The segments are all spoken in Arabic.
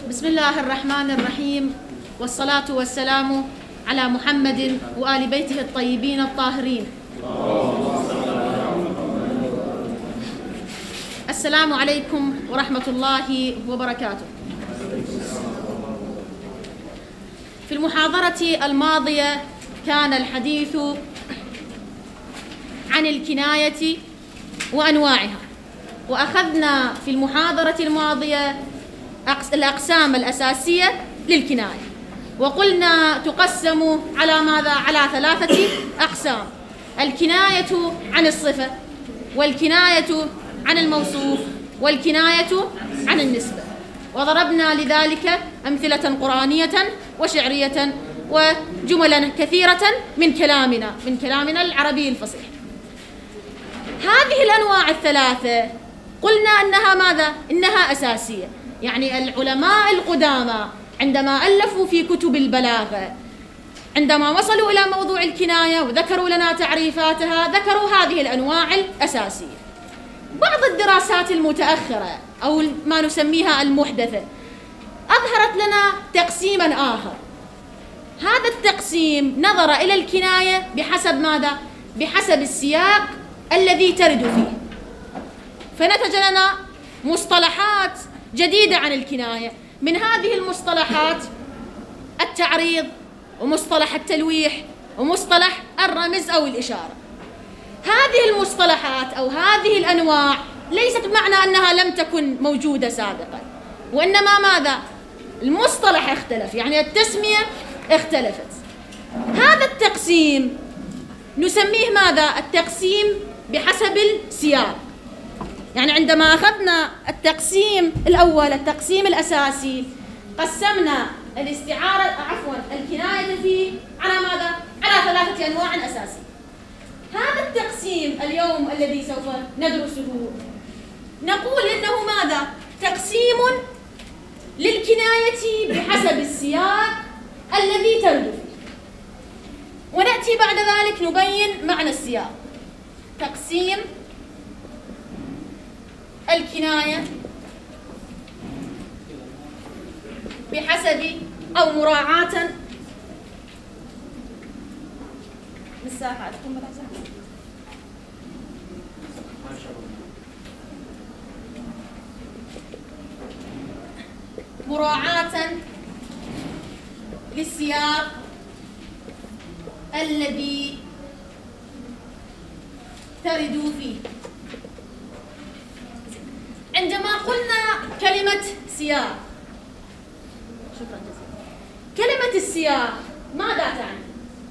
بسم الله الرحمن الرحيم، والصلاة والسلام على محمد وآل بيته الطيبين الطاهرين. السلام عليكم ورحمة الله وبركاته. في المحاضرة الماضية كان الحديث عن الكناية وأنواعها، وأخذنا في المحاضرة الماضية الأقسام الأساسية للكناية، وقلنا تقسم على ماذا؟ على 3 أقسام: الكناية عن الصفة، والكناية عن الموصوف، والكناية عن النسبة. وضربنا لذلك أمثلة قرآنية وشعرية وجملا كثيرة من كلامنا العربي الفصيح. هذه الأنواع الثلاثة قلنا أنها ماذا؟ إنها أساسية. يعني العلماء القدامى عندما ألفوا في كتب البلاغة، عندما وصلوا إلى موضوع الكناية وذكروا لنا تعريفاتها، ذكروا هذه الأنواع الأساسية. بعض الدراسات المتأخرة أو ما نسميها المحدثة أظهرت لنا تقسيما آخر. هذا التقسيم نظر إلى الكناية بحسب ماذا؟ بحسب السياق الذي ترد فيه، فنتج لنا مصطلحات جديدة عن الكناية. من هذه المصطلحات التعريض، ومصطلح التلويح، ومصطلح الرمز أو الإشارة. هذه المصطلحات أو هذه الأنواع ليست بمعنى أنها لم تكن موجودة سابقا، وإنما ماذا؟ المصطلح اختلف، يعني التسمية اختلفت. هذا التقسيم نسميه ماذا؟ التقسيم بحسب السياق. يعني عندما أخذنا التقسيم الأول، التقسيم الأساسي، قسمنا الكناية فيه على ماذا؟ على 3 أنواع أساسية. هذا التقسيم اليوم الذي سوف ندرسه نقول إنه ماذا؟ تقسيم للكناية بحسب السياق الذي ترد فيه، ونأتي بعد ذلك نبين معنى السياق. تقسيم الكناية بحسب أو مراعاة مراعاة للسياق الذي ترد فيه. عندما قلنا كلمة سياق، شكرا جزيلا، كلمة السياق ماذا تعني؟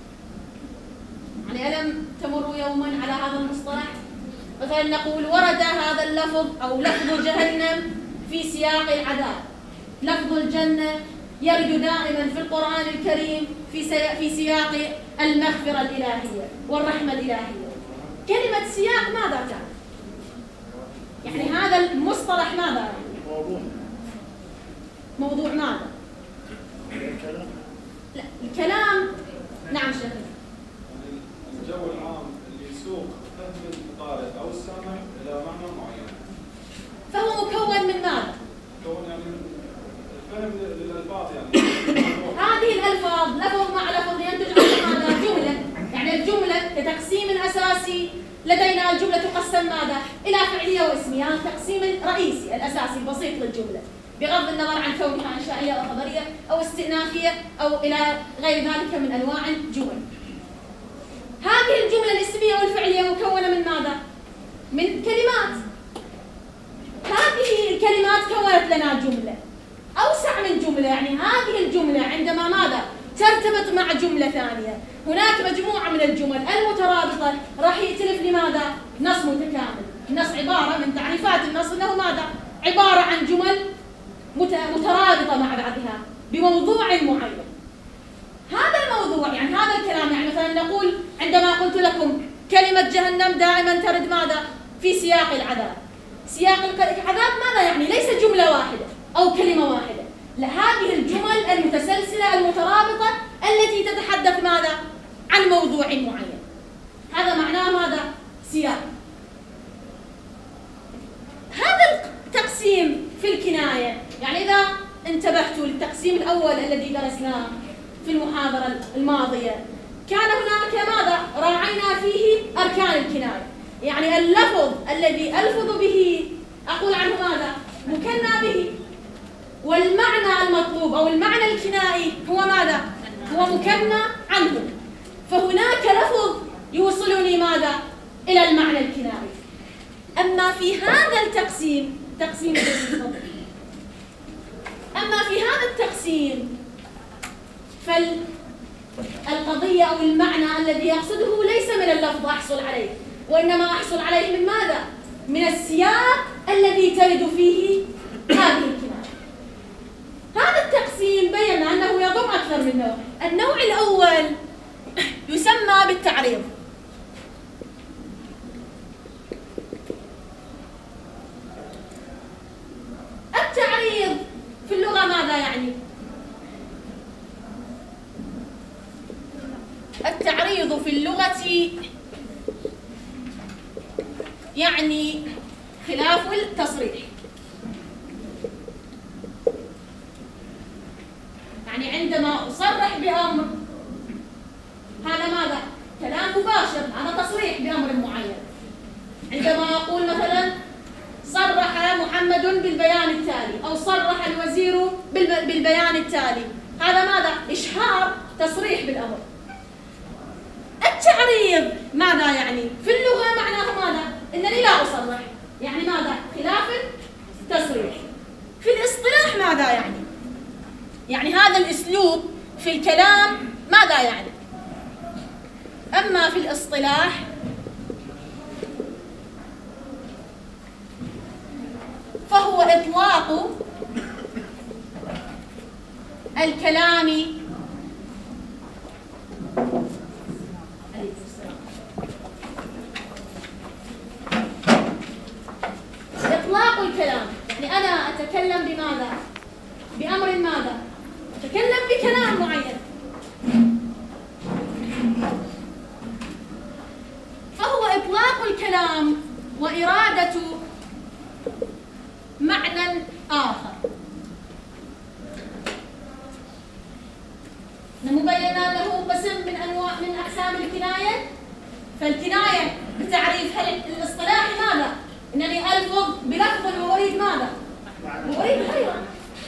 يعني ألم تمروا يوما على هذا المصطلح؟ مثلا نقول ورد هذا اللفظ أو لفظ جهنم في سياق العذاب. لفظ الجنة يرد دائما في القرآن الكريم في سياق المغفرة الإلهية والرحمة الإلهية. كلمة سياق ماذا تعني؟ يعني هذا المصطلح ماذا يعني؟ موضوع ماذا؟ لا، الكلام. نعم شيخنا. الجو العام اللي يسوق فهم القارئ أو السامع إلى معنى معين. فهو مكون من ماذا؟ مكون يعني الفهم للألفاظ يعني. هذه الألفاظ لفظ مع لفظ ينتج عن ماذا؟ جملة. يعني الجملة كتقسيم أساسي لدينا الجملة تقسم ماذا؟ إلى فعلية واسمية. هذا التقسيم الرئيسي الأساسي البسيط للجملة، بغض النظر عن كونها إنشائية أو خبرية أو استئنافية أو إلى غير ذلك من أنواع الجمل. هذه الجملة الاسمية والفعلية مكونة من ماذا؟ من كلمات. هذه الكلمات كونت لنا جملة أوسع من جملة. يعني هذه الجملة عندما ماذا؟ ترتبط مع جملة ثانية، هناك مجموعة من الجمل المترابطة راح يأتلف لماذا؟ نص متكامل. النص عبارة من تعريفات النص أنه ماذا؟ عبارة عن جمل مترابطة مع بعضها بموضوع معين. هذا الموضوع يعني هذا الكلام، يعني مثلا نقول عندما قلت لكم كلمة جهنم دائما ترد ماذا؟ في سياق العذاب. سياق العذاب ماذا يعني؟ ليس جملة واحدة أو كلمة واحدة، لا، هذه الجمل المتسلسلة المترابطة التي تتحدث ماذا؟ عن موضوع معين. هذا معناه ماذا؟ سياق. هذا التقسيم في الكناية، يعني إذا انتبهتوا للتقسيم الأول الذي درسناه في المحاضرة الماضية، كان هناك ماذا؟ راعينا فيه أركان الكناية، يعني اللفظ الذي ألفظ به أقول عنه ماذا؟ مكنى به، والمعنى المطلوب أو المعنى الكنائي هو ماذا؟ هو مكنى عنه، فهناك لفظ يوصلني ماذا؟ إلى المعنى الكنائي. أما في هذا التقسيم أما في هذا التقسيم فالقضية أو المعنى الذي يقصده ليس من اللفظ أحصل عليه، وإنما أحصل عليه من ماذا؟ من السياق الذي ترد فيه هذه الكناية. هذا التقسيم بينا أنه يضم أكثر من نوع. النوع الأول يسمى بالتعريض. التعريض في اللغة ماذا يعني؟ التعريض في اللغة يعني خلاف التصريح، يعني عندما أصرح بأمر هذا ماذا؟ كلام مباشر، هذا تصريح بأمر معين. عندما أقول مثلا صرح محمد بالبيان التالي، أو صرح الوزير بالبيان التالي، هذا ماذا؟ إشهار، تصريح بالأمر. التعريض ماذا يعني؟ في اللغة معناه ماذا؟ إنني لا أصرح، يعني ماذا؟ خلاف التصريح. في الاصطلاح ماذا يعني؟ يعني هذا الأسلوب في الكلام ماذا يعني؟ أما في الاصطلاح فهو إطلاق الكلام إطلاق الكلام، يعني أنا أتكلم بماذا؟ بأمر ماذا؟ أتكلم بكلام معين، فهو إطلاق الكلام وإرادة معنى آخر. مبينا له قسم من أقسام الكناية. فالكناية بتعريف الاصطلاحي ماذا؟ إنني ألفظ بلفظ وأريد ماذا؟ وأريد غيره.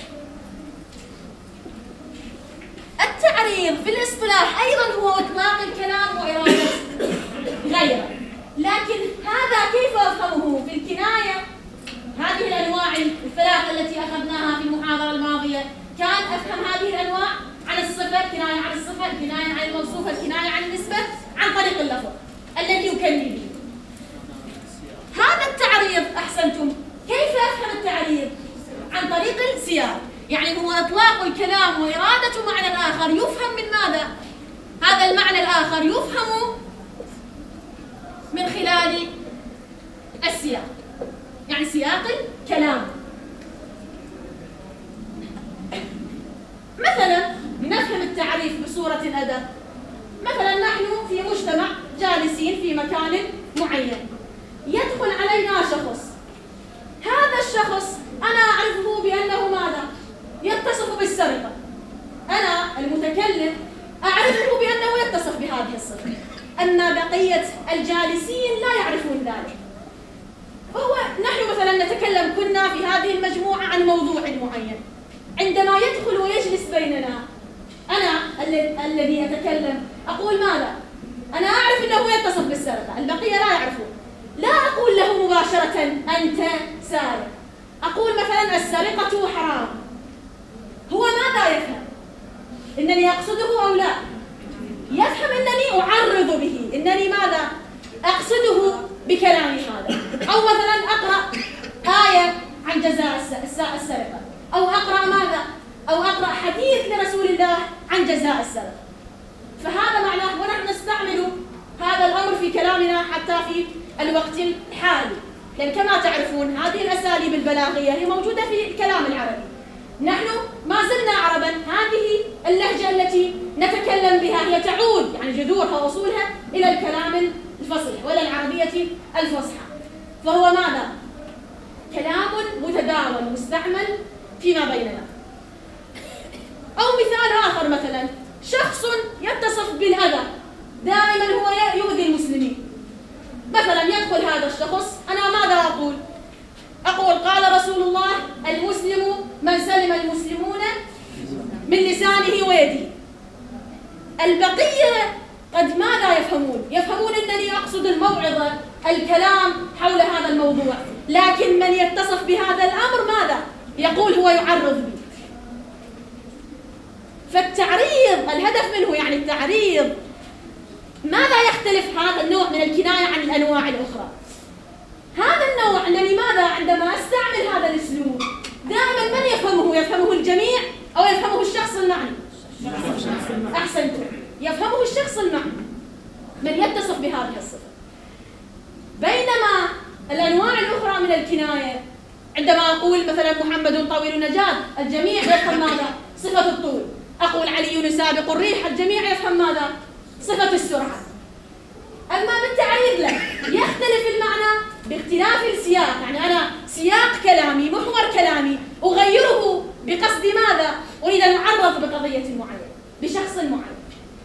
التعريض في الاصطلاح أيضا هو إطلاق الكلام وإرادة غيره، لكن هذا كيف أفهمه في الكناية؟ هذه الأنواع الثلاث التي أخذناها في المحاضرة الماضية، كان أفهم هذه الأنواع عن الصفة، كناية عن الصفة، كناية عن الموصوف، الكناية عن النسبة، عن طريق اللفظ الذي يكني به. هذا التعريض أحسنتم، كيف أفهم التعريض؟ عن طريق السياق، يعني هو إطلاق الكلام وإرادة معنى آخر يفهم من ماذا؟ هذا المعنى الآخر يفهم من خلال السياق، يعني سياق الكلام. مثلا لنفهم التعريف بصورة أدق، مثلا نحن في مجتمع جالسين في مكان معين، يدخل علينا شخص، هذا الشخص أنا أعرفه بأنه ماذا؟ يتصف بالسرقة، أنا المتكلم أعرفه بأنه يتصف بهذه الصفة، أما بقية الجالسين لا يعرفون ذلك. فهو نحن مثلا نتكلم، كنا في هذه المجموعة عن موضوع معين، عندما يدخل ويجلس بيننا أنا الذي أتكلم أقول ماذا؟ أنا أعرف أنه يتصف بالسرقة، البقية لا يعرفون، لا أقول له مباشرة أنت سارق، أقول مثلا السرقة حرام. هو ماذا يفهم؟ إنني أقصده أو لا؟ يفهم أنني أعرض به، أنني ماذا؟ أقصده بكلامي هذا. أو مثلا أقرأ آية عن جزاء السرقة، أو أقرأ ماذا؟ أو أقرأ حديث لرسول الله عن جزاء السرقة. فهذا معناه، ونحن نستعمل هذا الأمر في كلامنا حتى في الوقت الحالي، لأن كما تعرفون هذه الأساليب البلاغية هي موجودة في الكلام العربي. نحن ما زلنا عربا، هذه اللهجة التي نتكلم بها هي تعود، يعني جذورها وأصولها إلى الكلام الفصيح وإلى العربية الفصحى. فهو ماذا؟ كلام متداول مستعمل فيما بيننا. أو مثال آخر مثلا شخص يتصف بالأذى، دائما هو يؤذي المسلمين. مثلا يدخل هذا الشخص، أنا ماذا أقول؟ أقول قال رسول الله: المسلم من سلم المسلمون من لسانه ويده. البقية قد ماذا يفهمون؟ يفهمون أنني أقصد الموعظة، الكلام حول هذا الموضوع، لكن من يتصف بهذا الأمر ماذا؟ يقول هو يعرض بي. فالتعريض الهدف منه يعني التعريض. ماذا يختلف هذا النوع من الكناية عن الأنواع الأخرى؟ هذا النوع أنني ماذا عندما أستعمل هذا الأسلوب دائما من يفهمه؟ يفهمه الجميع أو يفهمه الشخص المعني؟ أحسنتم، يفهمه الشخص المعني من يتصف بهذه الصفة. بينما الأنواع الأخرى من الكناية عندما أقول مثلا محمد طويل النجاد، الجميع يفهم ماذا؟ صفة الطول. أقول علي سابق الريح، الجميع يفهم ماذا؟ صفة السرعة. أما بالتعريض لا، يختلف المعنى باختلاف السياق، يعني أنا سياق كلامي، محور كلامي أغيره بقصد ماذا؟ أريد أن أعرض بقضية معينة، بشخص معين.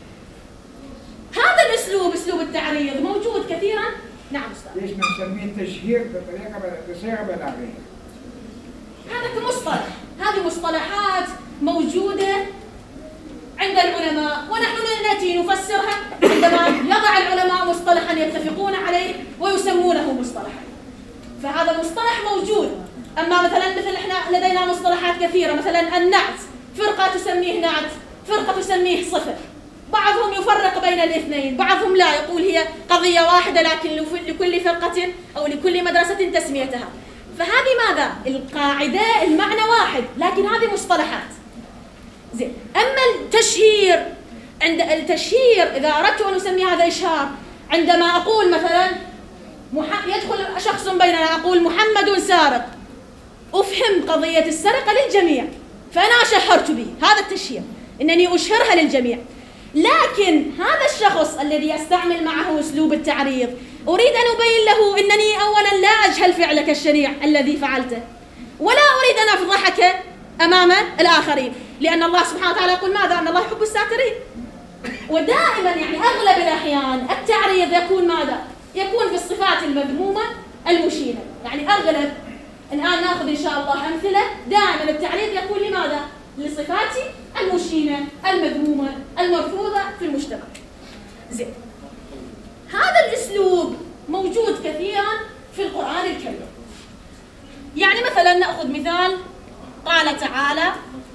هذا الأسلوب، أسلوب التعريض، موجود كثيرا. نعم أستاذ. ليش بنسميه تشهير بصيغة بلاغية؟ هذا كمصطلح، هذه مصطلحات موجودة عند العلماء، ونحن نأتي نفسرها عندما يضع العلماء مصطلحا يتفقون عليه ويسمونه مصطلحا. فهذا مصطلح موجود. أما مثلا احنا لدينا مصطلحات كثيرة، مثلا النعت، فرقة تسميه نعت، فرقة تسميه صفة. بعضهم يفرق بين الاثنين، بعضهم لا، يقول هي قضية واحدة لكن لكل فرقة أو لكل مدرسة تسميتها. فهذه ماذا؟ القاعدة المعنى واحد، لكن هذه مصطلحات. زين. أما التشهير، عند التشهير إذا أردت أن أسمي هذا إشهار، عندما أقول مثلا يدخل شخص بيننا، أقول محمد سارق، أفهم قضية السرقة للجميع، فأنا شهرت به، هذا التشهير، إنني أشهرها للجميع. لكن هذا الشخص الذي أستعمل معه أسلوب التعريض، أريد أن أبين له أنني أولا لا أجهل فعلك الشنيع الذي فعلته، ولا أريد أن أفضحك أمام الآخرين، لأن الله سبحانه وتعالى يقول ماذا؟ أن الله يحب الساترين. ودائما يعني أغلب الأحيان التعريض يكون ماذا؟ يكون في الصفات المذمومة المشينة، يعني أغلب. الآن نأخذ إن شاء الله أمثلة. دائما التعريض يكون لماذا؟ لصفات المشينة المذمومة المرفوضة في المجتمع. زين. هذا الأسلوب موجود كثيرا في القرآن الكريم. يعني مثلا نأخذ مثال، قال تعالى: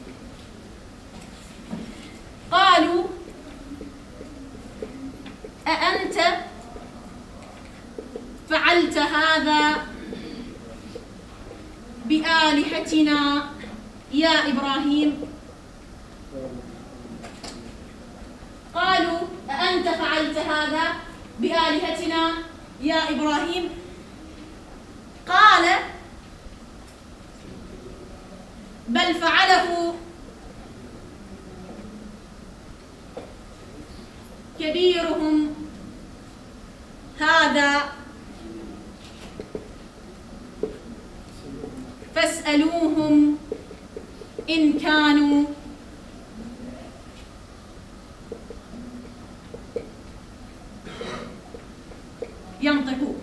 قالوا أأنت فعلت هذا بآلهتنا يا إبراهيم. قالوا أأنت فعلت هذا بآلهتنا يا إبراهيم. قال بل فعله كبيرهم هذا فاسألوهم إن كانوا ينطقون.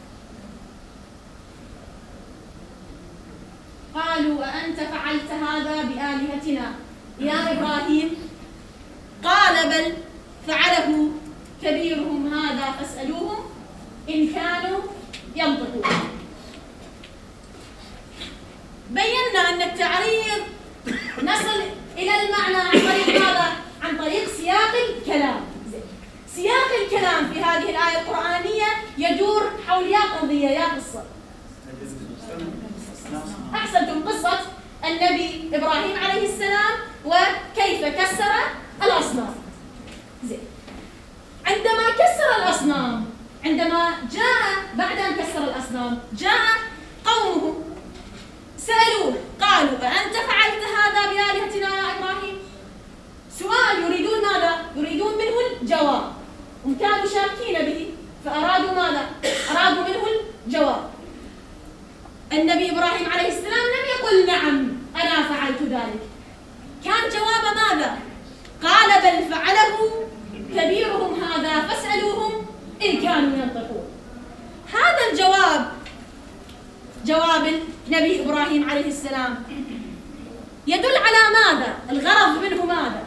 قالوا أأنت فعلت هذا بآلهتنا يا إبراهيم. قال بل فعله كبيرهم هذا فاسألوهم إن كانوا ينطقون. بينا أن التعريض نصل إلى المعنى عن طريق ماذا؟ عن طريق سياق الكلام. سياق الكلام في هذه الآية القرآنية يدور حول يا قضية يا قصة. أحسنتم، قصة النبي إبراهيم عليه السلام وكيف كسر الأصنام. زين. عندما كسر الأصنام، عندما جاء بعد أن كسر الأصنام جاء قومه سألوه، قالوا أأنت فعلت هذا بآلهتنا يا إبراهيم؟ سؤال يريدون ماذا؟ يريدون منه الجواب. هم كانوا شاكين به فأرادوا ماذا؟ أرادوا منه الجواب. النبي إبراهيم عليه السلام لم يقل نعم أنا فعلت ذلك، كان جواب ماذا؟ قال بل فعله كبيرهم هذا فاسألوهم إن كانوا ينطقون. هذا الجواب جواب النبي إبراهيم عليه السلام يدل على ماذا؟ الغرض منه ماذا؟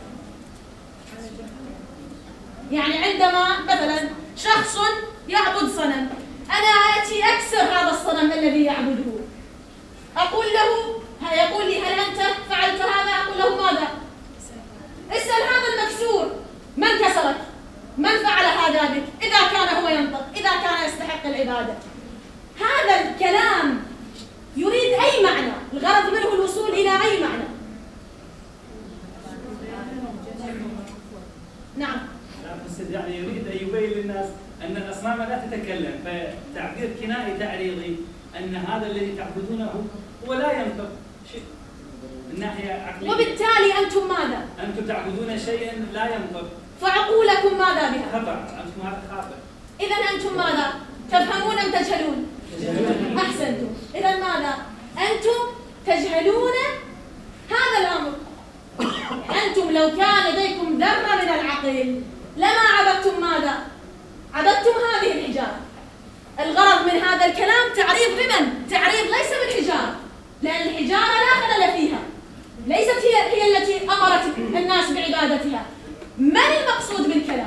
يعني عندما مثلا شخص يعبد صنم، أنا آتي أكسر هذا الصنم الذي يعبده، أقول له، يقول لي هل أنت فعلت هذا؟ أقول له ماذا؟ اسأل هذا المكسور من كسرك؟ من فعل هذا بك؟ إذا كان هو ينطق، إذا كان يستحق العبادة. هذا الكلام يريد أي معنى؟ الغرض منه الوصول إلى أي معنى؟ نعم. يعني يريد أن يبين للناس أن الأصنام لا تتكلم، فتعبير كنائي تعريضي أن هذا الذي تعبدونه هو لا ينطق شيء من ناحية عقلية. وبالتالي أنتم ماذا؟ أنتم تعبدون شيئا لا ينطق. فعقولكم ماذا بها؟ خطأ، أنتم هذا خاطئ. إذا أنتم ماذا؟ تفهمون أم تجهلون؟ أحسنتم. إذا ماذا؟ أنتم تجهلون هذا الأمر. أنتم لو كان لديكم ذرة من العقل لما عبدتم ماذا؟ عبدتم هذه الحجارة. الغرض من هذا الكلام تعريض بمن؟ تعريض ليس بالحجارة، لأن الحجارة لا خلل فيها، ليست هي التي أمرت الناس بعبادتها. من المقصود بالكلام؟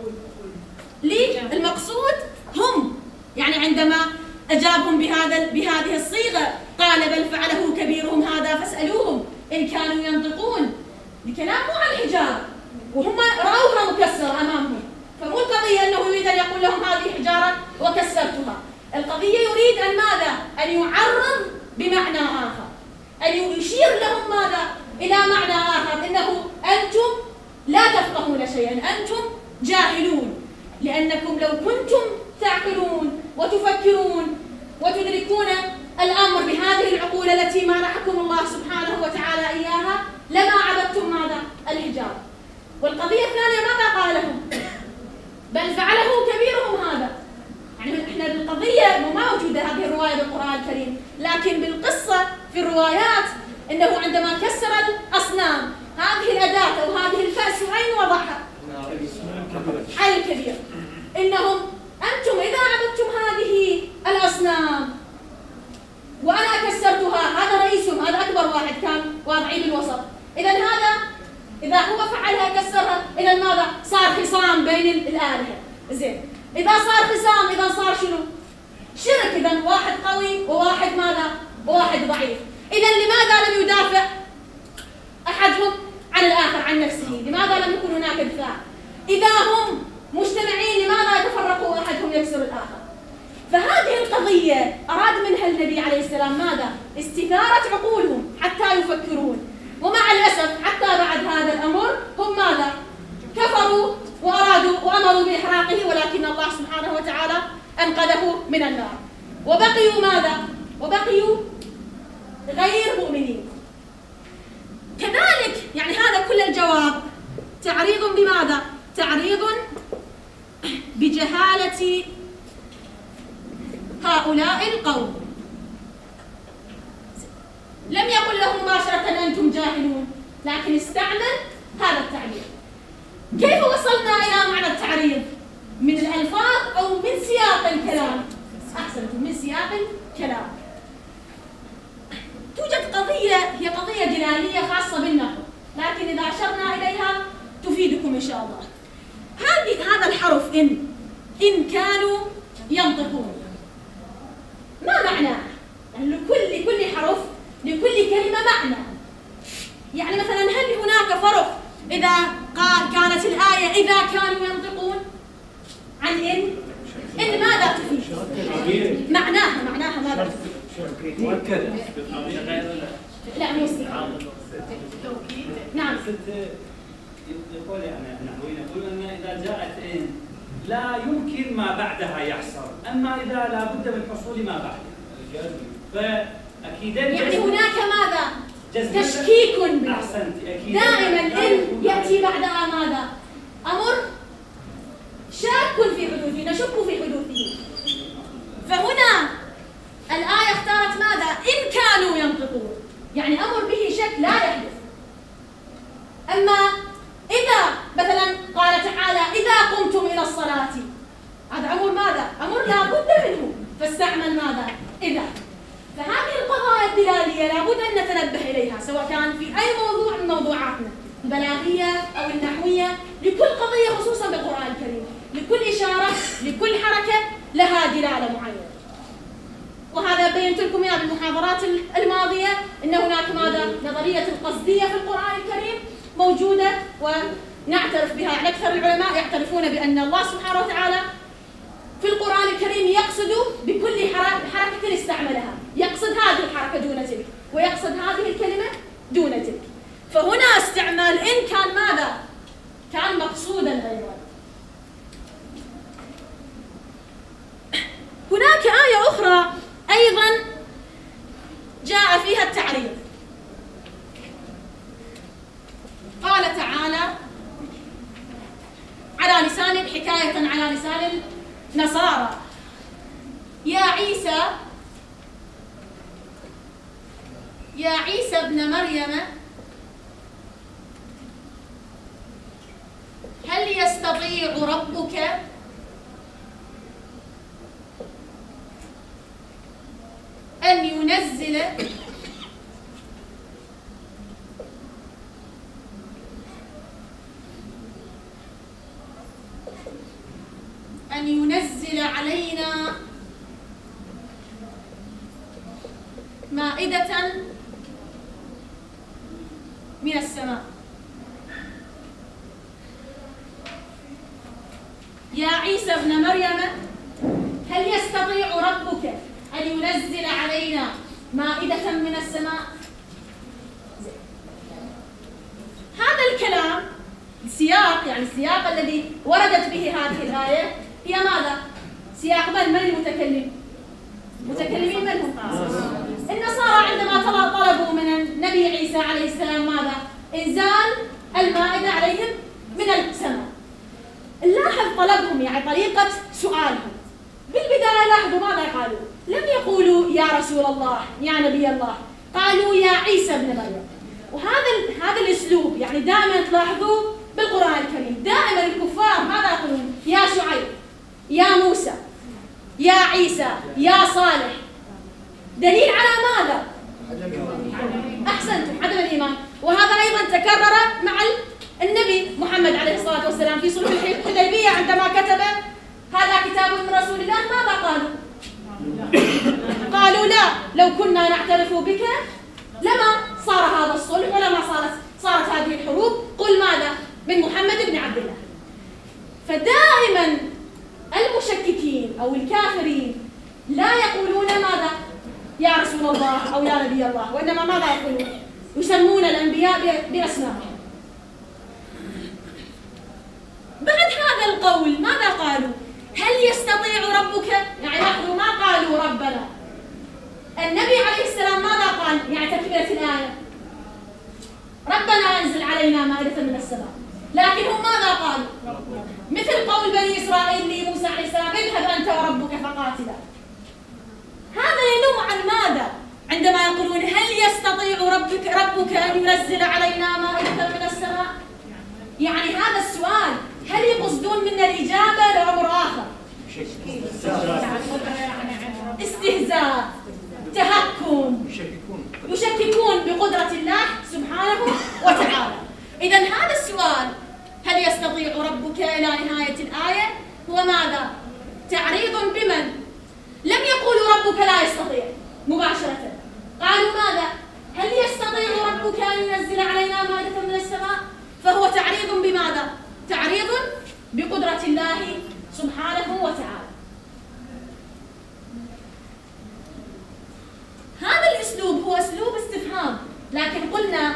المقصود هم، يعني عندما أجابهم بهذه الصيغة قال بل فعله كبيرهم هذا فاسألوهم إن كانوا ينطقون. الكلام مو عن الحجارة، وهم رأوها مكسرة أمامهم، فمو القضية أنه يريد أن يقول لهم هذه حجارة وكسرتها. القضية يريد أن ماذا؟ أن يعرض بمعنى آخر، أن يشير لهم ماذا؟ إلى معنى آخر، إنه أنتم لا تفقهون شيئا، أنتم جاهلون، لأنكم لو كنتم تعقلون وتفكرون وتدركون الأمر بهذه العقول التي منحكم الله سبحانه وتعالى إياها لما عبدتم ماذا؟ الحجارة. والقضية الثانية ماذا قال لهم؟ بل فعله كبيرهم هذا. يعني احنا بالقضية ما موجودة هذه الرواية بالقرآن الكريم، لكن بالقصة في الروايات إنه عندما كسر الأصنام هذه الأداة أو هذه الفأس أين وضعها؟ على الكبير. إنهم أنتم إذا عبدتم هذه الأصنام وأنا كسرتها، هذا رئيسهم، هذا أكبر واحد كان واضعي بالوسط، إذا هذا إذا هو فعلها كسرها، إذا ماذا؟ صار خصام بين الآلهة. زين، إذا صار خصام إذا صار شنو؟ شرك. إذا واحد قوي وواحد ماذا؟ وواحد ضعيف. إذا لماذا لم يدافع أحدهم عن الآخر عن نفسه؟ لماذا لم يكن هناك دفاع؟ إذا هم مجتمعين لماذا يتفرقوا وأحدهم يكسر الآخر؟ فهذه القضية أراد منها النبي عليه السلام ماذا؟ استثارة عقولهم حتى يفكرون. ومع الأسف حتى بعد هذا الأمر هم ماذا؟ كفروا وأرادوا وأمروا بإحراقه، ولكن الله سبحانه وتعالى أنقذه من النار. وبقيوا ماذا؟ وبقيوا غير مؤمنين. كذلك يعني هذا كل الجواب تعريض بماذا؟ تعريض بجهالة هؤلاء القوم. لم يقل لهم مباشرة أنتم جاهلون، لكن استعمل هذا التعبير. كيف وصلنا إلى معنى التعريض؟ من الألفاظ أو من سياق الكلام؟ أحسنتم، من سياق الكلام. توجد قضية هي قضية جدالية خاصة بالنحو، لكن إذا أشرنا إليها تفيدكم إن شاء الله. هذا الحرف إن كانوا ينطقون، ما معناه؟ يعني لكل حرف لكل كلمة معنى. يعني مثلا هل هناك فرق إذا كانت الآية إذا كانوا ينطقون عن إن ماذا تفيد؟ معناها ماذا؟ مؤكدة. لا مو نعم. يقول يقول أن إذا جاءت إن لا يمكن ما بعدها يحصل، أما إذا لا بد من حصول ما بعدها فأكيد يعني هناك ماذا؟ تشكيك به. أحسنت. دائما إن يأتي بعدها ماذا؟ أمر شاك في حدوثه، نشك في حدوثه. فهنا الآية اختارت ماذا؟ إن كانوا ينطقون، يعني أمر به شك لا يحدث. إليها، سواء كان في أي موضوع من موضوعاتنا البلاغية أو النحوية، لكل قضية خصوصا بالقرآن الكريم، لكل إشارة لكل حركة لها دلالة معينة. وهذا بينت لكم إياه بالمحاضرات الماضية، أن هناك ماذا؟ نظرية القصدية في القرآن الكريم موجودة ونعترف بها، يعني أكثر العلماء يعترفون بأن الله سبحانه وتعالى في القرآن الكريم يقصد بكل حركة استعملها، يقصد هذه الحركة دون تلك، ويقصد هذه الكلمة دون تلك. فهنا استعمال إن كان ماذا؟ كان مقصودا أيضا. هناك آية أخرى أيضا جاء فيها التعريض. قال تعالى على لسان حكاية على لسان النصارى: يا عيسى ابن مريم هل يستطيع ربك أن ينزل علينا مائدة من السماء؟ يا عيسى ابن مريم هل يستطيع ربك أن ينزل علينا مائدة من السماء؟ هذا الكلام السياق، يعني السياق الذي وردت به هذه الآية هي ماذا؟ سياق من المتكلم؟ متكلمين من هم؟ النصارى عندما طلبوا من النبي عيسى عليه السلام ماذا؟ إنزال المائدة عليهم من السماء. نلاحظ طلبهم، يعني طريقة سؤالهم. بالبداية لاحظوا ماذا قالوا؟ لم يقولوا يا رسول الله يا نبي الله، قالوا يا عيسى ابن مريم. وهذا الأسلوب يعني دائما تلاحظوه بالقرآن الكريم، دائما الكفار ماذا يقولون؟ يا شعيب، يا موسى، يا عيسى، يا صالح. دليل على ماذا؟ أحسنتم، عدم الإيمان. وهذا أيضا تكرر مع النبي محمد عليه الصلاة والسلام في صلح الحديبية عندما كتب هذا كتاب من رسول الله. ماذا قالوا؟ قالوا لا، لو كنا نعترف بك لما صار هذا الصلح ولما صارت هذه الحروب. قل ماذا؟ من محمد بن عبد الله. فدائما المشككين أو الكافرين لا يقولون ماذا؟ يا رسول الله أو يا نبي الله، وإنما ماذا يقولون؟ يسمون الأنبياء بأسمائهم. بعد هذا القول ماذا قالوا؟ هل يستطيع ربك؟ يعني لاحظوا ما قالوا ربنا. النبي عليه السلام ماذا قال؟ يعني تكملة الآية: ربنا أنزل علينا مائدة من السماء. لكن هم ماذا قالوا؟ مثل قول بني إسرائيل لموسى عليه السلام: اذهب أنت وربك فقاتلا. هذا ينم عن ماذا؟ عندما يقولون هل يستطيع ربك أن ينزل علينا مائدة من السماء؟ يعني هذا السؤال هل يقصدون منا الإجابة لأمر آخر؟ استهزاء، تهكم، يشككون بقدرة الله سبحانه وتعالى. إذن هذا السؤال هل يستطيع ربك إلى نهاية الآية هو ماذا؟ تعريض بمن؟ لم يقولوا ربك لا يستطيع مباشرة، قالوا ماذا؟ هل يستطيع ربك أن ينزل علينا مائدة من السماء؟ فهو تعريض بماذا؟ تعريض بقدرة الله سبحانه وتعالى. هذا الأسلوب هو أسلوب استفهام، لكن قلنا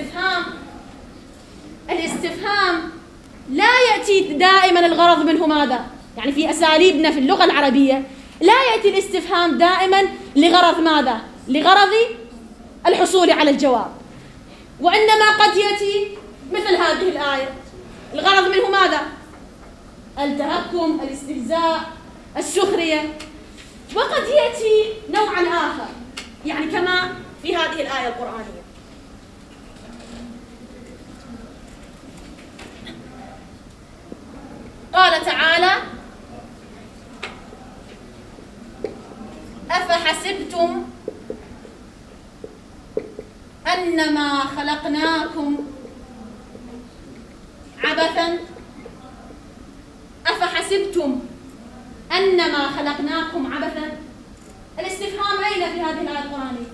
الاستفهام لا يأتي دائما الغرض منه ماذا؟ يعني في أساليبنا في اللغة العربية لا يأتي الاستفهام دائما لغرض ماذا؟ لغرض الحصول على الجواب، وإنما قد يأتي مثل هذه الآية الغرض منه ماذا؟ التهكم، الاستهزاء، السخرية. وقد يأتي نوعا آخر، يعني كما في هذه الآية القرآنية. قال تعالى: أفحسبتم أنما خلقناكم عبثا أفحسبتم أنما خلقناكم عبثا. الاستفهام أين في هذه الآية القرآنية؟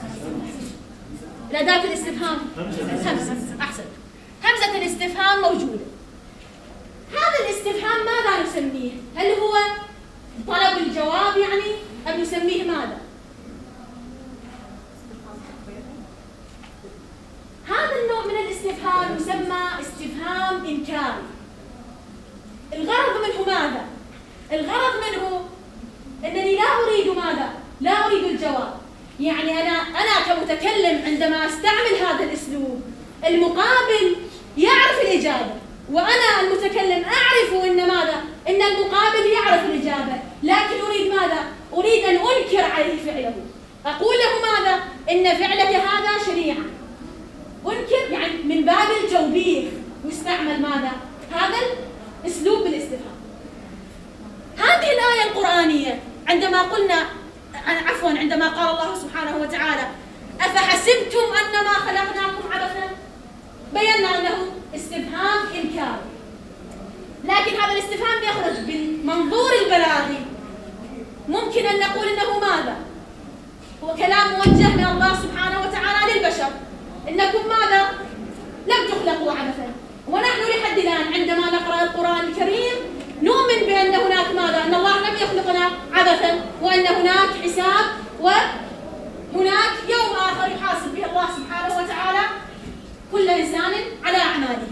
الأداة الاستفهام همزة. أحسن، همزة الاستفهام موجودة. هذا الاستفهام ماذا نسميه؟ هل هو طلب الجواب يعني أم نسميه ماذا؟ هذا النوع من الاستفهام يسمى استفهام إنكاري. الغرض منه ماذا؟ الغرض منه أنني لا أريد ماذا؟ لا أريد الجواب. يعني أنا كمتكلم عندما أستعمل هذا الأسلوب المقابل يعرف الإجابة، وأنا المتكلم أعرف أن ماذا؟ أن المقابل يعرف الإجابة، لكن أريد ماذا؟ أريد أن أنكر عليه فعله. أقول له ماذا؟ إن فعلك هذا شريعة. أنكر يعني من باب التوبيخ يستعمل ماذا؟ هذا الأسلوب بالاستفهام. هذه الآية القرآنية عندما قلنا عندما قال الله سبحانه وتعالى أفحسبتم أنما خلقناكم عبثا، بينا أنه استفهام إنكاري، لكن هذا الاستفهام يخرج بالمنظور البلاغي. ممكن أن نقول أنه ماذا؟ هو كلام موجه من الله سبحانه وتعالى للبشر، إنكم ماذا؟ لم تخلقوا عبثا. ونحن لحد الآن عندما نقرأ القرآن الكريم نؤمن بأن هناك ماذا؟ أن الله لم يخلقنا عبثا، وأن هناك حساب وهناك يوم آخر يحاسب به الله سبحانه وتعالى كل إنسان على أعماله.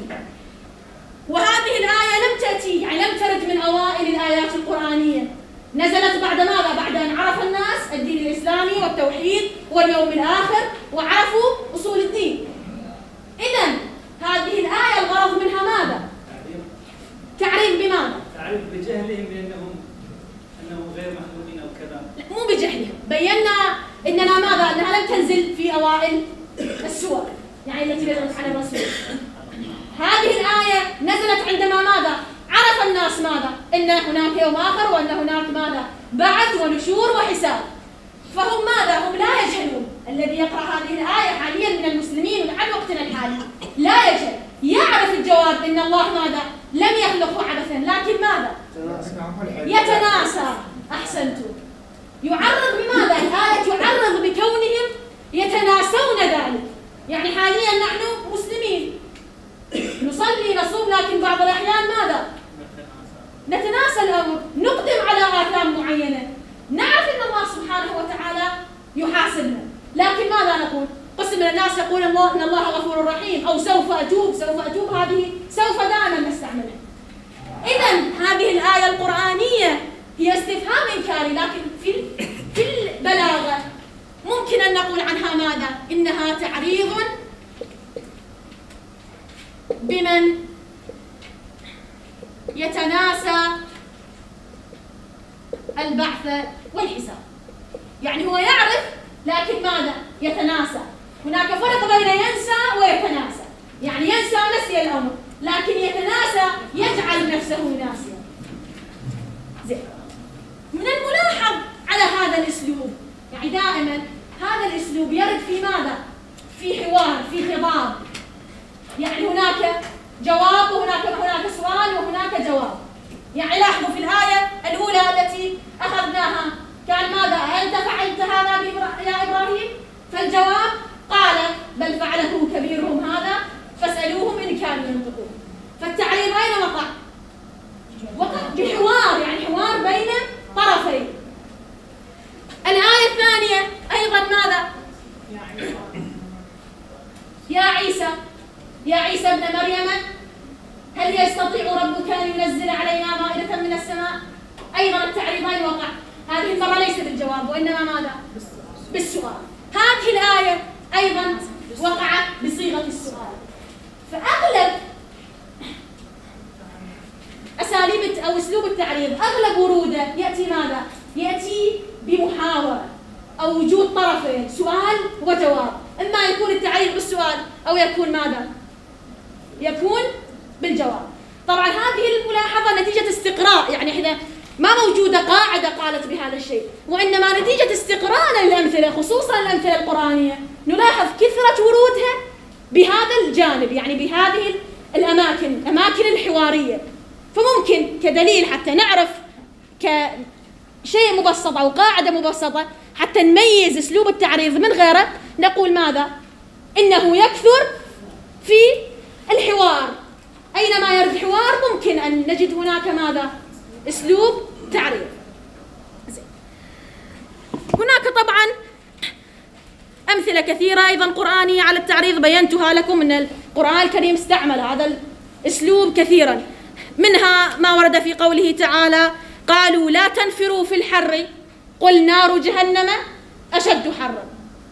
وهذه الآية لم تأتي يعني لم ترد من أوائل الآيات القرآنية، نزلت بعد ماذا؟ بعد أن عرف الناس الدين الإسلامي والتوحيد واليوم الآخر وعرفوا أصول الدين. إذن هذه الآية الغرض منها ماذا؟ تعريف بماذا؟ تعريف بجهلهم بأنهم غير مخلوقين أو كذا. مو بجهلهم، بينا إننا ماذا؟ أنها لم تنزل في أوائل السور يعني التي نزلت على الرسول. هذه الآية نزلت عندما ماذا؟ عرف الناس ماذا؟ إن هناك يوم آخر وأن هناك ماذا؟ بعث ونشور وحساب. فهم ماذا؟ هم لا يجهلون. الذي يقرأ هذه الآية حاليا من المسلمين لحد وقتنا الحالي لا يجهل، يعرف الجواب إن الله ماذا؟ لم يخلقه عبثا، لكن ماذا؟ يتناسى. أحسنتم. يعرض بماذا؟ الآية تعرض بكونهم يتناسون ذلك. يعني حاليا نحن مسلمين نصلي نصوم، لكن بعض الأحيان ماذا؟ نتناسى الأمر، نقدم على آثام معينة، نعرف أن الله سبحانه وتعالى يحاسبنا، لكن ماذا نقول؟ قسم من الناس يقول أن الله غفور رحيم، أو سوف أتوب، هذه سوف دائما نستعملها. إذن هذه الآية القرآنية هي استفهام إنكاري، لكن في البلاغة ممكن أن نقول عنها ماذا؟ إنها تعريض بمن يتناسى البعث والحساب. يعني هو يعرف لكن ماذا؟ يتناسى. هناك فرق بين ينسى ويتناسى. يعني ينسى نسي الأمر، لكن يتناسى يجعل نفسه ناسيا. زين. من الملاحظ على هذا الأسلوب يعني دائما هذا الأسلوب يرد في ماذا؟ في حوار، في خطاب. يعني هناك جواب وهناك سؤال وهناك جواب. يعني لاحظوا في الآية الأولى التي أخذناها كان ماذا؟ أنت فعلت هذا يا إبراهيم؟ فالجواب قال بل فعله كبيرهم هذا فاسألوهم إن كانوا ينطقون. فالتعريض أين وقع؟ وقع بحوار، يعني حوار بين طرفين. الآية الثانية أيضا ماذا؟ يا عيسى ابن مريم هل يستطيع ربك أن ينزل علينا مائدة من السماء؟ أيضا التعريض أين وقع؟ هذه المرة ليس بالجواب وإنما ماذا؟ بالسؤال. هذه الآية أيضا وقعت بصيغة السؤال. فأغلب أساليب أو أسلوب التعريض أغلب وروده يأتي ماذا؟ يأتي بمحاورة أو وجود طرفين، سؤال وجواب. إما يكون التعريض بالسؤال أو يكون ماذا؟ يكون بالجواب. طبعا هذه الملاحظة نتيجة استقراء، يعني احنا ما موجودة قاعدة قالت بهذا الشيء، وإنما نتيجة استقراءنا للأمثلة خصوصا الأمثلة القرآنية نلاحظ كثرة ورودها بهذا الجانب، يعني بهذه الأماكن الحوارية. فممكن كدليل حتى نعرف كشيء مبسط أو قاعدة مبسطة حتى نميز أسلوب التعريض من غيره، نقول ماذا؟ إنه يكثر في الحوار، أينما يرد حوار ممكن أن نجد هناك ماذا؟ أسلوب تعريض. هناك طبعا أمثلة كثيرة أيضا قرآنية على التعريض بينتها لكم، أن القرآن الكريم استعمل هذا الأسلوب كثيرا، منها ما ورد في قوله تعالى: قالوا لا تنفروا في الحر قل نار جهنم أشد حرا.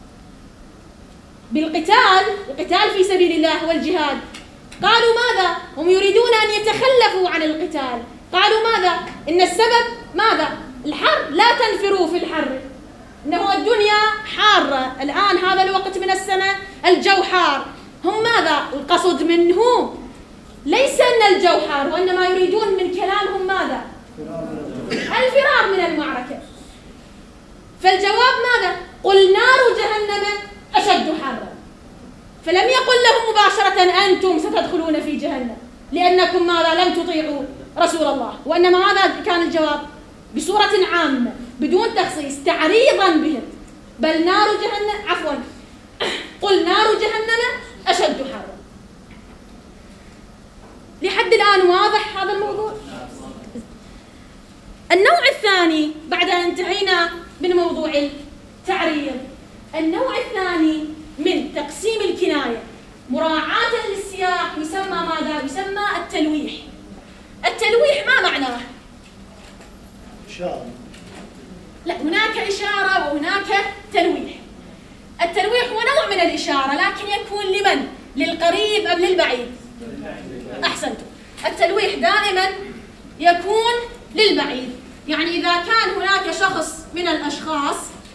القتال في سبيل الله والجهاد، قالوا ماذا؟ هم يريدون أن يتخلفوا عن القتال، قالوا ماذا؟ إن السبب ماذا؟ الحر، لا تنفروا في الحر، إنه الدنيا حارة الآن، هذا الوقت من السنة الجو حار. هم ماذا؟ القصد منه ليس أن الجو حار، وإنما يريدون من كلامهم ماذا؟ الفرار من المعركة. فالجواب ماذا؟ قل نار جهنم أشد حرا. فلم يقل لهم مباشرة أنتم ستدخلون في جهنم لأنكم ماذا؟ لم تطيعوا رسول الله، وإنما ماذا كان الجواب؟ بصورة عامة بدون تخصيص تعريضا بهم. بل نار جهنم، عفوا، قل نار جهنم أشد حرا. لحد الآن واضح هذا الموضوع؟ النوع الثاني بعد أن انتهينا من موضوع التعريض، النوع الثاني من تقسيم الكناية مراعاة للسياق يسمى ماذا؟ يسمى التلويح. التلويح ما معناه؟ إشارة. لا، هناك إشارة وهناك تلويح. التلويح هو نوع من الإشارة، لكن يكون لمن؟ للقريب أم للبعيد؟ أحسنتم. التلويح دائما يكون للبعيد، يعني إذا كان هناك شخص من الأشخاص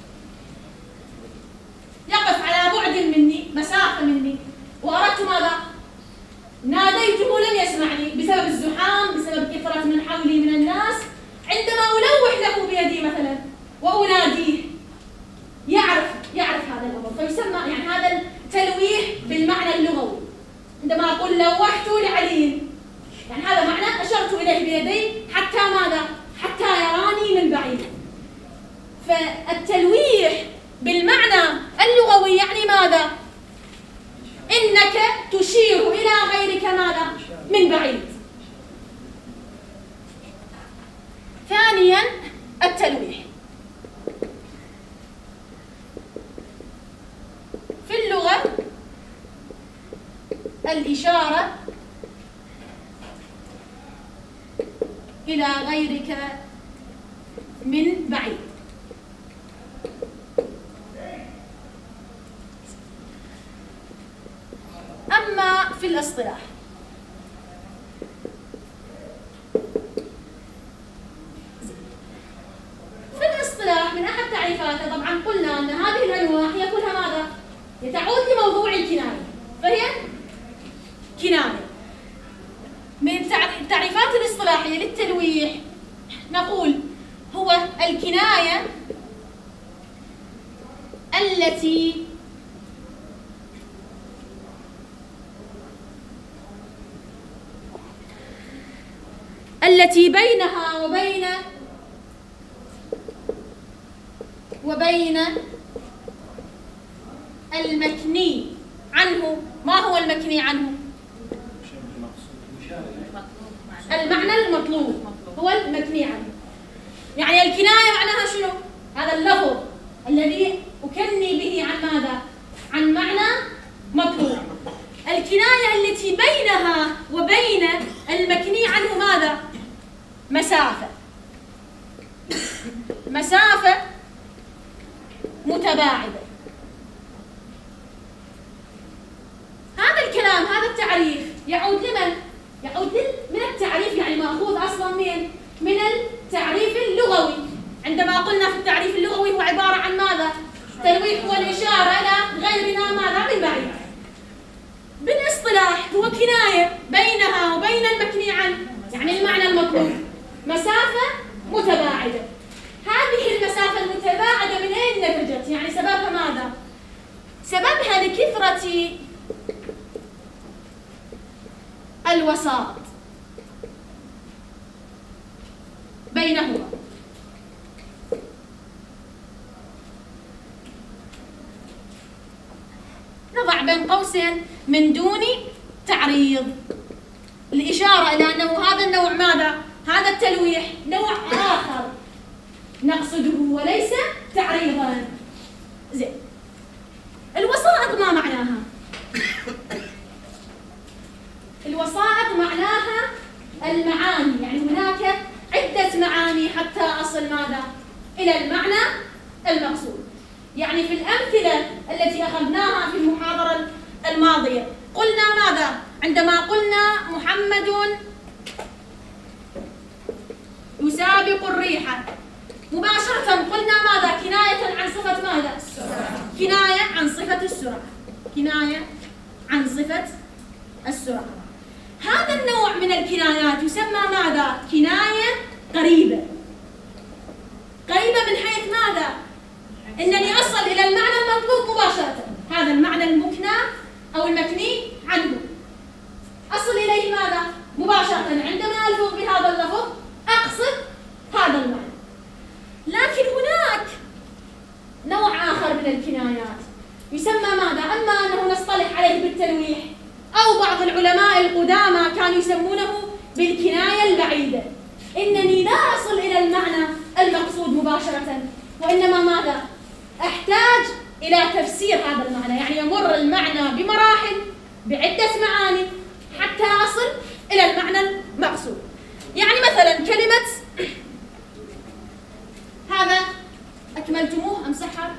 يقف على بعد مني، مسافة مني، وأردت ماذا؟ ناديته لم يسمعني بسبب الزحام، بسبب كثرة من حولي من الناس، عندما ألوح له بيدي مثلا وأناديه يعرف هذا الأمر، فيسمى يعني هذا التلويح بالمعنى اللغوي. عندما أقول لوحت لعلي، يعني هذا معنى أشرت إليه بيدي حتى ماذا؟ حتى يراني من بعيد. فالتلويح بالمعنى اللغوي يعني ماذا؟ إنك تشير إلى غيرك ماذا؟ من بعيد. ثانيا التلويح في اللغة الإشارة إلى غيرك من بعيد. أما في الاصطلاح من أحد تعريفاته طبعا قلنا أن هذه الأنواع هي كلها ماذا؟ تعود لموضوع الكناية، فهي كناية. من التعريفات الاصطلاحية للتلويح نقول هو الكناية التي بينها وبين المكني عنه. ما هو المكني عنه؟ المعنى المطلوب هو المكني عنه. يعني الكناية معناها شنو؟ هذا اللفظ الذي أكني به عن ماذا؟ عن معنى مطلوب. الكناية التي بينها وبين المكني عنه ماذا؟ مسافة متباعدة. هذا الكلام، هذا التعريف يعود لمن؟ يعود من التعريف، يعني مأخوذ أصلا من التعريف اللغوي. عندما قلنا في التعريف اللغوي هو عبارة عن ماذا؟ تلويح والإشارة إلى غيرنا ماذا؟ من بعيد. بالاصطلاح هو كناية بينها وبين المكني عنه، يعني المعنى المطلوب، مسافة متباعدة. هذه المسافة المتباعدة من أين نتجت؟ يعني سببها ماذا؟ سببها لكثرة الوساط بينهما. نضع بين قوسين من دون تعريض الإشارة إلى أنه هذا النوع ماذا؟ هذا التلويح نوع آخر نقصده وليس تعريضا. زين. الوسائط ما معناها؟ الوسائط معناها المعاني، يعني هناك عدة معاني حتى أصل ماذا؟ إلى المعنى المقصود. يعني في الأمثلة التي أخذناها في المحاضرة الماضية قلنا ماذا؟ عندما قلنا محمد يسابق الريح مباشرة قلنا ماذا؟ كناية عن صفة ماذا؟ كناية عن صفة السرعة. كناية عن صفة السرعة. هذا النوع من الكنايات يسمى ماذا؟ كناية قريبة. قريبة من حيث ماذا؟ إنني أصل إلى المعنى المطلوب مباشرة. هذا المعنى المكنى أو المكني عنه أصل إليه ماذا؟ مباشرة. عندما ألفظ بهذا اللفظ أقصد هذا المعنى. لكن هناك نوع آخر من الكنايات يسمى ماذا؟ أما أنه نصطلح عليه بالتلويح أو بعض العلماء القدامى كانوا يسمونه بالكناية البعيدة. إنني لا أصل إلى المعنى المقصود مباشرة، وإنما ماذا؟ أحتاج إلى تفسير هذا المعنى، يعني يمر المعنى بمراحل بعدة معاني حتى أصل إلى المعنى المقصود. يعني مثلا كلمة هذا أكملتموه أمسحها؟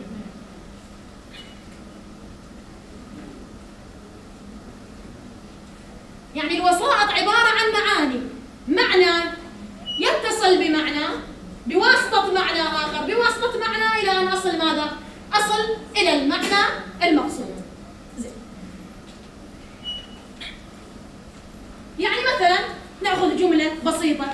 يعني الوسائط عبارة عن معاني، معنى يتصل بمعنى بواسطة معنى آخر بواسطة معنى إلى أن أصل ماذا؟ أصل إلى المعنى المقصود. زين. يعني مثلا نأخذ جملة بسيطة،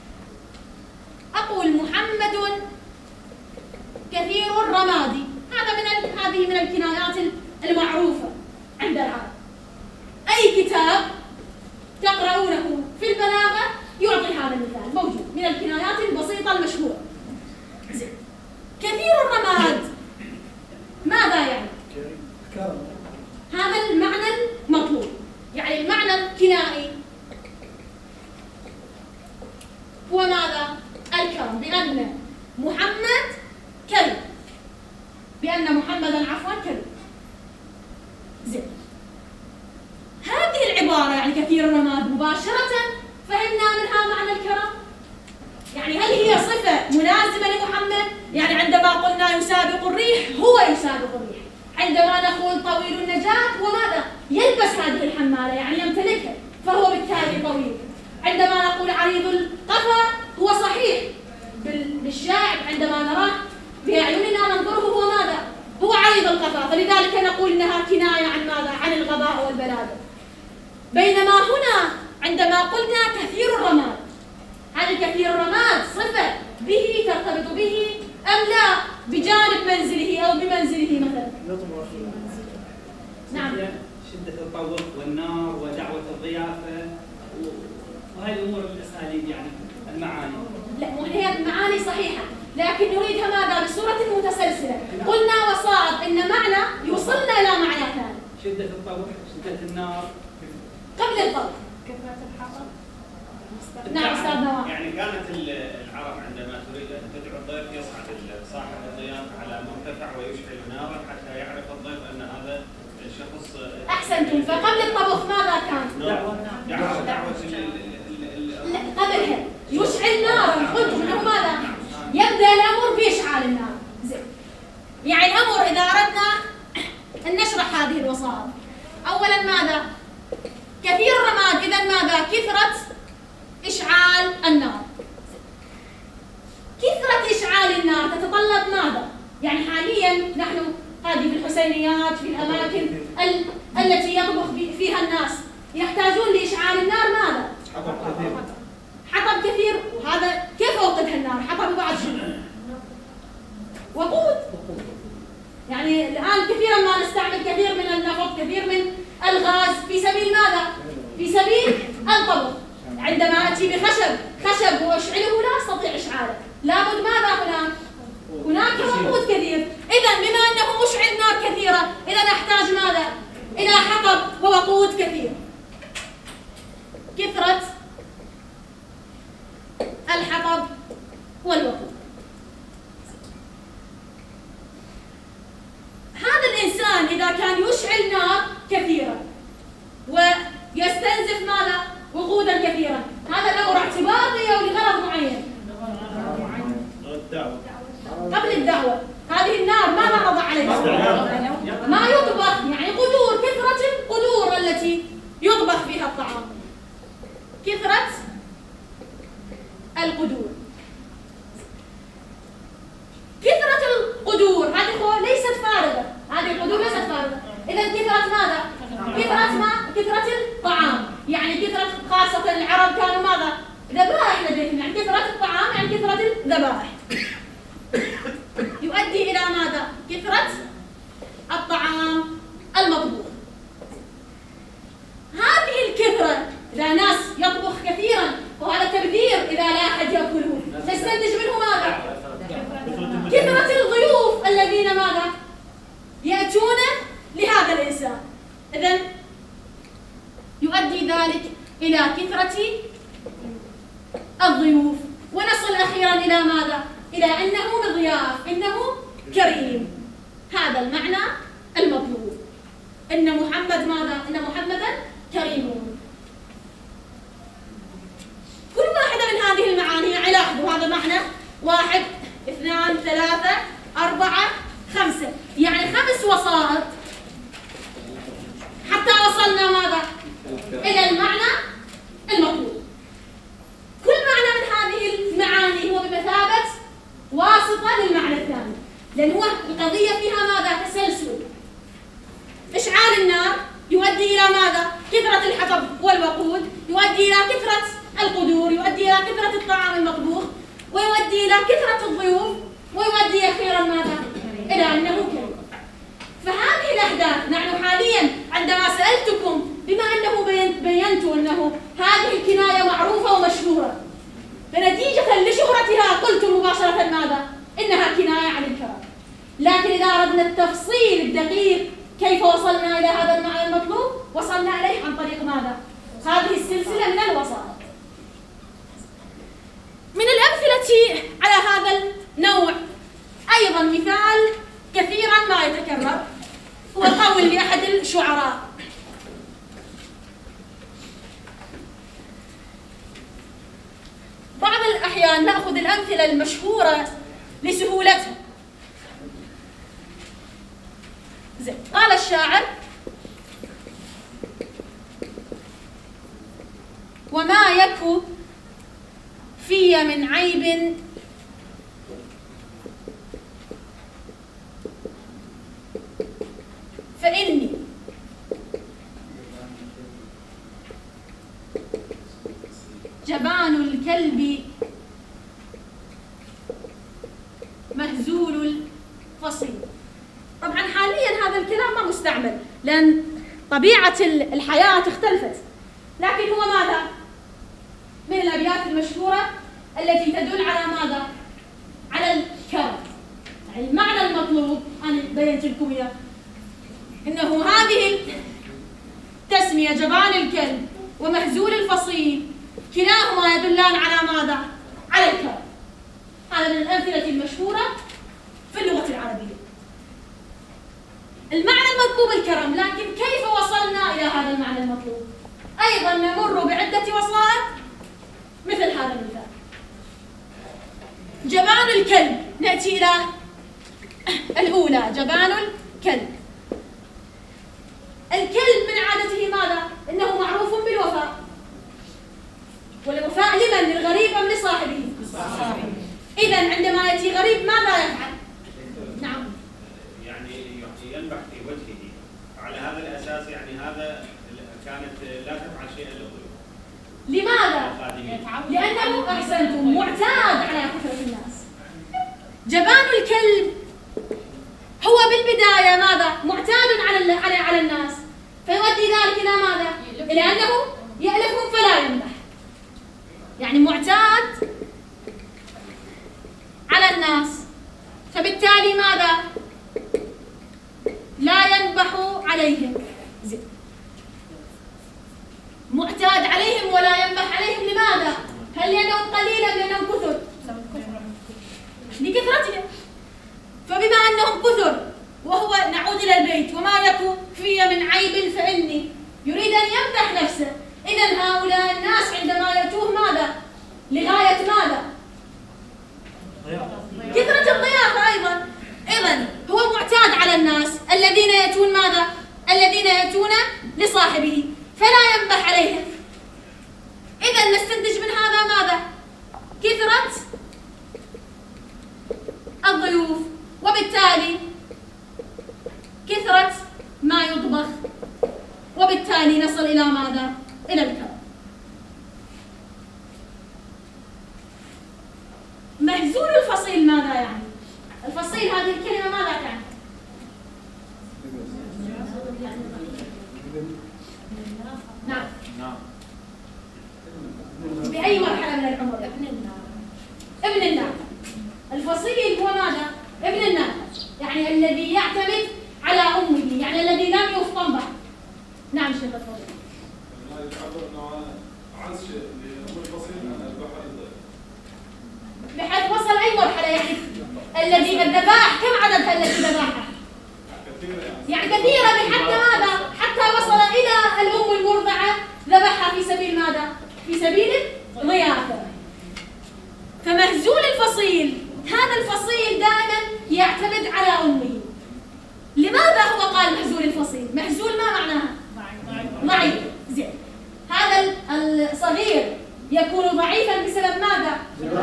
أقول محمد كثير الرماد. هذه من الكنايات المعروفة عند العرب. أي كتاب تقرؤونه في البلاغة يعطي هذا المثال، موجود من الكنايات البسيطة المشهورة. زين. كثير الرماد ماذا يعني؟ هذا المعنى المطلوب، يعني المعنى الكنائي هو ماذا؟ الكرم، بأن محمد كريم، بأن محمدا عفوا كريم. زين. هذه العبارة يعني كثير الرماد مباشرة فهمنا منها معنى الكرم. يعني هل هي صفة ملازمة لمحمد؟ يعني عندما قلنا يسابق الريح هو يسابق الريح. عندما نقول طويل النجاة هو ماذا؟ يلبس هذه الحمالة، يعني يمتلكها فهو بالتالي طويل. عندما نقول عريض القفا هو صحيح بالشاعر عندما نراه بأعيننا ننظره هو ماذا؟ هو عريض القفا، فلذلك نقول انها كناية عن ماذا؟ عن الغباء والبلادة. بينما هنا عندما قلنا كثير الرماد، هل كثير الرماد صفة به ترتبط به أم لا بجانب منزله أو بمنزله مثلا؟ نعم. شدة الطوق والنار ودعوة الضيافة وهذه الأمور الأساليب يعني المعاني. لا، هي المعاني صحيحة، لكن نريدها ماذا؟ بصورة متسلسلة. قلنا وسائط إن معنى يوصلنا إلى معنى ثاني. شدة الطوق، شدة النار. قبل الطوق. كثرة الحطب. نعم أستاذ نواف. يعني كانت العرب عندما تريد أن تدعو الضيف يصعد صاحب الضيافة على مرتفع ويشعل نارا حتى يعرف الضيف أن هذا الشخص. أحسنتم. فقبل الطبخ ماذا كان؟ دعوة قبلها يشعل نارا. قلتم أنه ماذا؟ يبدأ الأمر بإشعال النار. زين. يعني الأمر إذا أردنا أن نشرح هذه الوسائط، أولا ماذا؟ كثير الرماد، إذا ماذا؟ كثرة إشعال النار. كثرة إشعال النار تتطلب ماذا؟ يعني حاليا نحن هذه في الحسينيات في الأماكن التي يطبخ فيها الناس يحتاجون لإشعال النار ماذا؟ حطب حطب كثير، وهذا كيف اوقدها النار؟ حطب بعد شنو؟ وقود. يعني الان كثيرا ما نستعمل كثير من النفط، كثير من الغاز في سبيل ماذا؟ في سبيل الطبخ. عندما اتي خشب واشعله لا استطيع اشعاله، لابد ماذا هناك وقود كثير. اذا بما انه مشعل نار كثيره، اذا احتاج ماذا؟ الى حطب ووقود كثير. كثرة الحطب والوقود. هذا الإنسان إذا كان يشعل نار كثيرة ويستنزف ماذا؟ وقودا كثيرا، هذا له اعتباطي أو لغرض معين؟ قبل الدعوة. هذه النار ماذا نضع عليها؟ ما يطبخ، يعني قدور، كثرة القدور التي يطبخ فيها الطعام. كثرة القدور. كثرة القدور هذه ليست فارغة، هذه القدور ليست فارغة. إذا كثرة ماذا؟ كثرة الطعام، يعني كثرة، خاصة العرب كانوا ماذا؟ ذبائح لديهم، يعني كثرة الطعام يعني كثرة الذبائح. يؤدي إلى ماذا؟ كثرة الطعام المطبوخ. هذه الكثرة إذا ناس يطبخ كثيرا وهذا تبذير إذا لا أحد يأكله، تستنتج منه ماذا؟ كثرة الضيوف الذين ماذا؟ يأتون لهذا الإنسان. إذن يؤدي ذلك إلى كثرة الضيوف. ونصل أخيرا إلى ماذا؟ إلى أنه مضياف، إنه كريم. هذا المعنى المطلوب، إن محمد ماذا؟ إن محمدا كريم. كل واحدة من هذه المعاني لاحظوا هذا معنى 1 2 3 4 5، يعني 5 وسائط حتى وصلنا ماذا؟ إلى المعنى المطلوب. كل معنى من هذه المعاني هو بمثابة واسطة للمعنى الثاني، لأن هو القضية فيها ماذا؟ تسلسل. إشعال النار يؤدي إلى ماذا؟ كثرة الحطب والوقود، يؤدي إلى كثرة القدور، يؤدي إلى كثرة الطعام المطبوخ، ويؤدي إلى كثرة الضيوف، ويؤدي أخيرا ماذا؟ إلى أنه كريم. فهذه الأحداث نحن حاليا عندما سألتكم، بما أنه بينت أنه هذه الكناية معروفة ومشهورة، فنتيجة لشهرتها قلت مباشرة ماذا؟ إنها كناية عن الكرم. لكن إذا أردنا التفصيل الدقيق كيف وصلنا إلى هذا المعنى المطلوب، وصلنا إليه عن طريق ماذا؟ هذه السلسلة من الوسائط. من الأمثلة على هذا النوع أيضا مثال كثيرا ما يتكرر، هو قول لأحد الشعراء: بعض الأحيان نأخذ الأمثلة المشهورة لسهولتها. قال الشاعر: وما يك في من عيب فإني جبان الكلب مهزول الفصيل. طبعا حاليا هذا الكلام ما مستعمل لأن طبيعة الحياة اختلفت، لكن هو ماذا؟ من الأبيات المشهورة التي تدل على ماذا؟ على الكرم. يعني المعنى المطلوب أنا بينت لكم إياه، إنه هذه التسمية جبان الكلب ومهزول الفصيل كلاهما يدلان على ماذا؟ على الكرم. هذا من الأمثلة المشهورة في اللغة العربية. المعنى المطلوب الكرم، لكن كيف وصلنا إلى هذا المعنى المطلوب؟ أيضا نمر بعدة وسائط مثل هذا المثال. جبان الكلب، نأتي إلى الأولى، جبان الكلب. الكلب من عادته ماذا؟ إنه معروف بالوفاء. والوفاء لمن؟ للغريب أم لصاحبه؟ إذن عندما يأتي غريب ماذا يفعل؟ نعم. يعني ينبح في وجهه. على هذا الأساس يعني هذا كانت لا تفعل شيئا للضيوف. لماذا؟ لماذا؟ لأنه أحسنتم معتاد على كثرة الناس. جبان الكلب هو بالبداية ماذا؟ معتاد على الناس، فيؤدي ذلك إلى ماذا؟ إلى أنه يألفهم فلا ينبح. يعني معتاد على الناس، فبالتالي ماذا؟ لا ينبح عليهم. معتاد عليهم ولا ينبح عليهم، لماذا؟ هل لأنهم قليلا لأنهم كثر؟ لكثرتهم. فبما أنهم كثر وهو نعود إلى البيت وما يكن في من عيب فإني يريد أن يمدح نفسه. إذن هؤلاء الناس عندما يأتوه ماذا؟ لغاية ماذا؟ كثرة الضيافة أيضا. إذن هو معتاد على الناس الذين يأتون ماذا؟ الذين يأتون لصاحبه فلا ينبح عليهم. إذن نستنتج من هذا ماذا؟ كثرة الضيوف، وبالتالي كثرة ما يطبخ، وبالتالي نصل إلى ماذا؟ إلى الكرم. مهزول الفصيل ماذا يعني؟ الفصيل هذه الكلمة ماذا تعني؟ نعم. بأي مرحلة من العمر؟ ابن الناقة. الفصيل هو ماذا؟ ابن الناقة، يعني الذي يعتمد على أمه، يعني الذي لم يفطم بعد. نعم شيخ تفضل. بحيث وصل أي مرحلة يعني؟ الذي الذبائح كم عددها التي ذبحها؟ يعني كثيرة بحتى ماذا؟ حتى وصل إلى الأم المرضعة ذبحها في سبيل ماذا؟ في سبيل الضيافة. فمهزول الفصيل، هذا الفصيل دائما يعتمد على أمه. لماذا هو قال مهزول الفصيل؟ مهزول ما معناها؟ ضعيف. زين. هذا الصغير يكون ضعيفا بسبب ماذا؟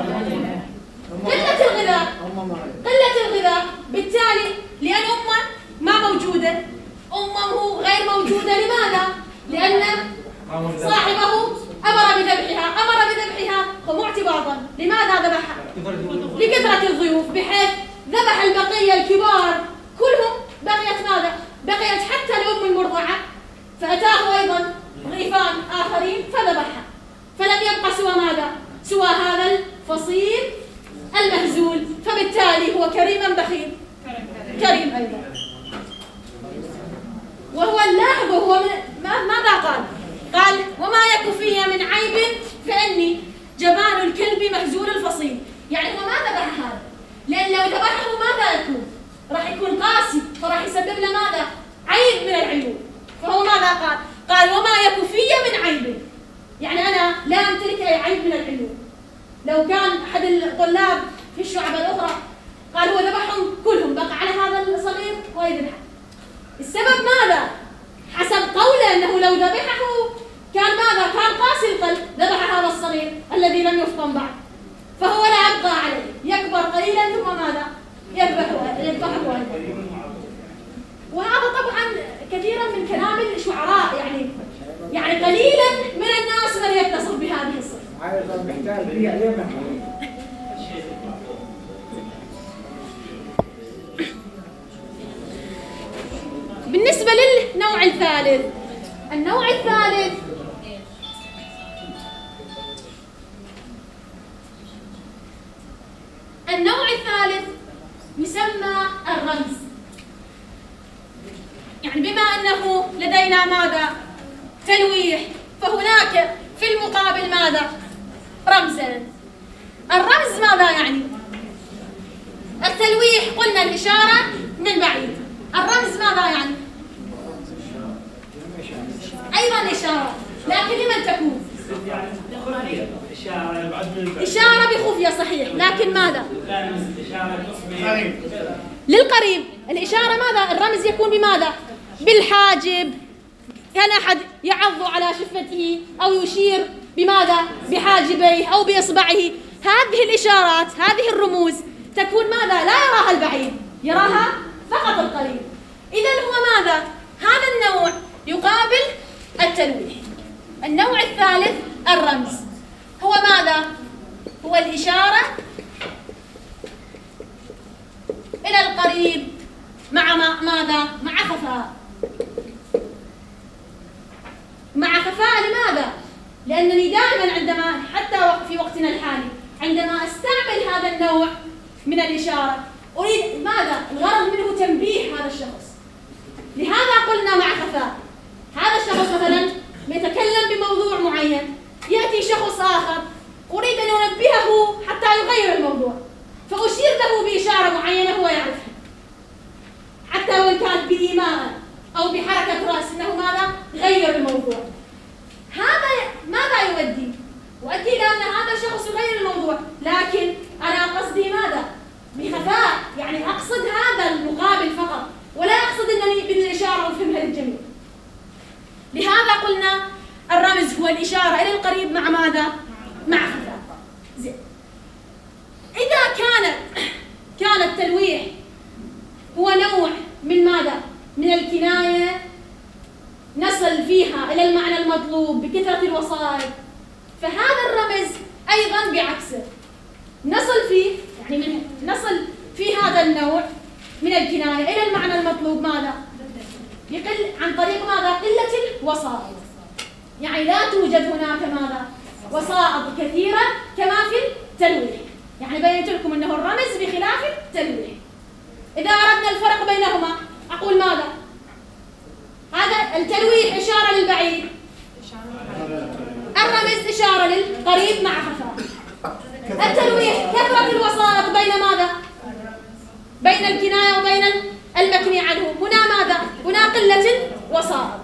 قلة الغذاء. قلة الغذاء، بالتالي لأن أمه ما موجودة، أمه غير موجودة، لماذا؟ لأن صاحبه أمر بذبحها ومو اعتباطا. لماذا ذبحها؟ لكثرة الضيوف، بحيث ذبح البقية الكبار كلهم، بقيت ماذا؟ بقيت حتى الأم المرضعة، فأتاه أيضا ضيفان آخرين فذبحها، فلم يبقى سوى ماذا؟ سوى هذا الفصيل المهزول، فبالتالي هو كريم بخيل، كريم أيضا. وهو اللاحظ، هو ماذا قال؟ قال وما يك في من عيب فإني جبان الكلب مهزول الفصيل. يعني هو ما ذبح هذا، لأن لو ذبحه ماذا يكون؟ راح يكون قاسي، فراح يسبب له ماذا؟ عيب من العيوب. فهو ماذا قال؟ قال وما يك في من عيب، يعني أنا لا أمتلك أي عيب من العيوب. لو كان أحد الطلاب في الشعب الأخرى قال هو ذبحهم كلهم، بقى على هذا الصغير ويذبحه. السبب ماذا؟ حسب قوله أنه لو ذبحه كان ماذا؟ كان قاسي القلب، ذبح هذا الصغير الذي لم يفطم بعد، فهو لا يبقى عليه، يكبر قليلا ثم ماذا؟ يذبحه أيضا. وهذا طبعا كثيرا من كلام الشعراء، يعني قليلا من الناس من يتصف بهذه الصفة. هذا محتاج فيه علم. بالنسبة للنوع الثالث، النوع الثالث يسمى الرمز. يعني بما أنه لدينا ماذا؟ تلويح، فهناك في المقابل ماذا؟ رمزا. الرمز ماذا يعني؟ التلويح قلنا الإشارة من بعيد، الرمز ماذا يعني؟ أيضا إشارة، لكن لمن تكون؟ إشارة بخفية، صحيح، لكن ماذا؟ للقريب. الإشارة ماذا؟ الرمز يكون بماذا؟ بالحاجب، كان أحد يعض على شفته أو يشير بماذا؟ بحاجبيه أو بإصبعه. هذه الإشارات، هذه الرموز تكون ماذا؟ لا يراها البعيد، يراها فقط القريب. إذن هو ماذا؟ هذا النوع يقابل التلويح. النوع الثالث الرمز. هو ماذا؟ هو الإشارة إلى القريب مع ماذا؟ مع خفاء. مع خفاء لماذا؟ لأنني دائما عندما حتى في وقتنا الحالي عندما أستعمل هذا النوع من الإشارة أريد ماذا؟ الغرض منه تنبيه هذا الشخص. لهذا قلنا مع خفاء. هذا الشخص مثلا يتكلم بموضوع معين، يأتي شخص آخر أريد أن أنبهه حتى يغير الموضوع، فأشير له بإشارة معينة هو يعرفها، حتى وإن كانت بإيماء أو بحركة رأس أنه ماذا؟ غير الموضوع. هذا ماذا يؤدي؟ يؤدي إلى أن هذا الشخص يغير الموضوع، لكن أنا قصدي ماذا؟ بخفاء، يعني أقصد هذا المقابل فقط، ولا أقصد أنني بالإشارة أفهمها للجميع. لهذا قلنا الرمز هو الإشارة إلى القريب مع ماذا؟ مع خفاء. زين. إذا كان التلويح هو نوع من ماذا؟ من الكناية نصل فيها إلى المعنى المطلوب بكثرة الوسائط، فهذا الرمز أيضا بعكسه نصل فيه، يعني نصل في هذا النوع من الكناية إلى المعنى المطلوب ماذا؟ عن طريق ماذا؟ قلة الوسائط. يعني لا توجد هناك ماذا؟ وسائط كثيرة كما في التلويح. يعني بينت لكم أنه الرمز بخلاف التلويح. إذا أردنا الفرق بينهما أقول ماذا؟ هذا التلويح إشارة للبعيد، الرمز إشارة للقريب مع خفاء. التلويح كثرة الوسائط بين ماذا؟ بين الكناية وبين المكني عنه. هنا ماذا؟ هنا قلة الوسائط.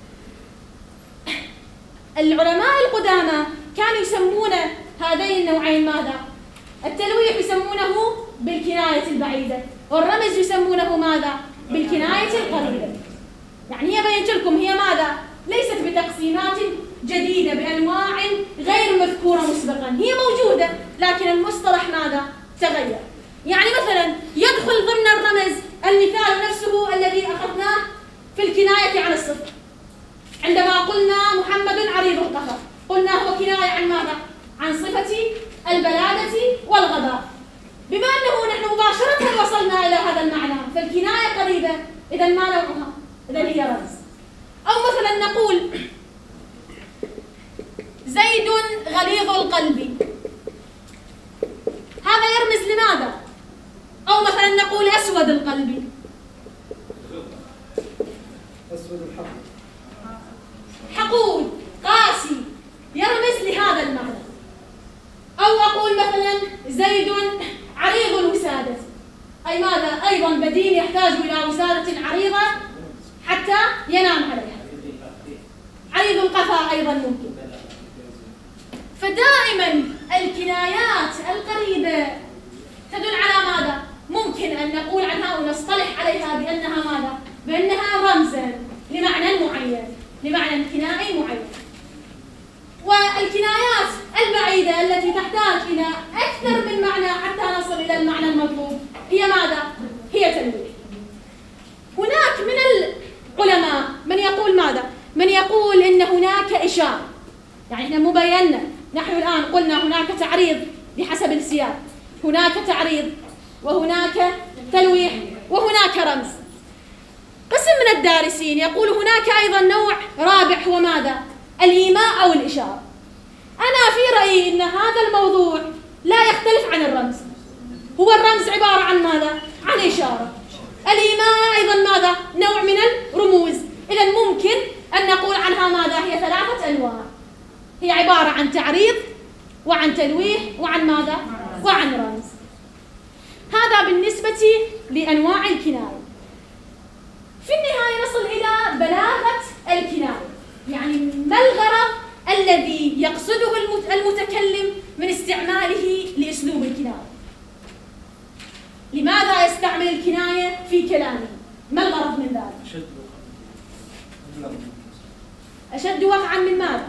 العلماء القدامى كانوا يسمون هذين النوعين ماذا؟ التلويح يسمونه بالكناية البعيدة، والرمز يسمونه ماذا؟ بالكناية القريبة. يعني هي بينت لكم هي ماذا؟ ليست بتقسيمات جديدة بأنواع غير مذكورة مسبقا، هي موجودة لكن المصطلح ماذا؟ تغير. يعني مثلا يدخل ضمن الرمز المثال نفسه الذي أخذناه في الكناية عن الصفر. عندما قلنا محمد عريض القفا، قلنا هو كناية عن ماذا؟ عن صفة البلادة والغباء. بما أنه نحن مباشرة وصلنا إلى هذا المعنى فالكناية قريبة، إذا ما نوعها؟ إذا هي رمز. أو مثلا نقول زيد غليظ القلب، هذا يرمز لماذا؟ أو مثلا نقول أسود القلب، أسود الحق، حقود قاسي، يرمز لهذا المعنى. أو أقول مثلا زيد عريض الوسادة، أي ماذا؟ أيضا بديل يحتاج إلى وسادة عريضة حتى ينام عليها. عريض القفا أيضا ممكن. فدائما الكنايات القريبة تدل على ماذا؟ ممكن أن نقول عنها ونصطلح عليها بأنها ماذا؟ بأنها رمزا لمعنى معين، لمعنى كنائي معين. والكنايات البعيدة التي تحتاج إلى أكثر من معنى حتى نصل إلى المعنى المطلوب هي ماذا؟ هي تلويح. هناك من العلماء من يقول ماذا؟ من يقول إن هناك إشارة، يعني إحنا مبينا، نحن الآن قلنا هناك تعريض بحسب السياق، هناك تعريض وهناك تلويح وهناك رمز. قسم من الدارسين يقول هناك أيضا نوع رابع هو ماذا؟ الإيماء أو الإشارة. أنا في رأيي أن هذا الموضوع لا يختلف عن الرمز. هو الرمز عبارة عن ماذا؟ عن إشارة. الإيماء أيضا ماذا؟ نوع من الرموز. إذا ممكن أن نقول عنها ماذا؟ هي ثلاثة أنواع. هي عبارة عن تعريض وعن تلويح وعن ماذا؟ وعن رمز. هذا بالنسبة لأنواع الكناية. في النهاية نصل إلى بلاغة الكناية، يعني ما الغرض الذي يقصده المتكلم من استعماله لأسلوب الكناية؟ لماذا يستعمل الكناية في كلامه؟ ما الغرض من ذلك؟ أشد وقعا من ماذا؟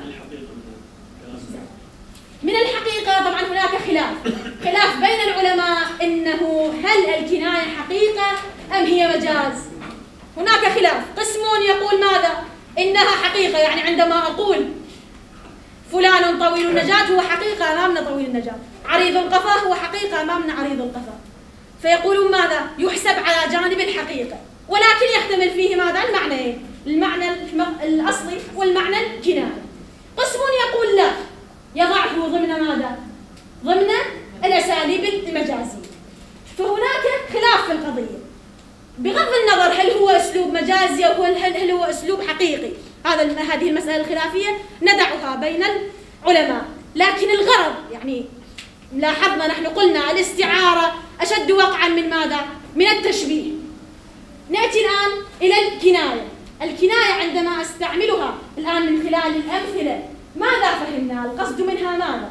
من الحقيقة طبعا هناك خلاف بين العلماء إنه هل الكناية حقيقة أم هي مجاز؟ هناك خلاف. قسم يقول ماذا؟ إنها حقيقة، يعني عندما أقول فلان طويل النجاة هو حقيقة أمامنا طويل النجاة، عريض القفا هو حقيقة أمامنا عريض القفا. فيقولون ماذا؟ يحسب على جانب الحقيقة، ولكن يحتمل فيه ماذا؟ المعنيين، المعنى الأصلي والمعنى الكنائي. قسم يقول لا، يضعه ضمن ماذا؟ ضمن الأساليب المجازية. فهناك خلاف في القضية، بغض النظر هل هو أسلوب مجازي أو هل هو أسلوب حقيقي. هذه المسألة الخلافية ندعها بين العلماء، لكن الغرض يعني لاحظنا نحن قلنا الاستعارة أشد وقعا من ماذا؟ من التشبيه. نأتي الآن إلى الكناية. الكناية عندما أستعملها الآن من خلال الأمثلة ماذا فهمنا؟ القصد منها ماذا؟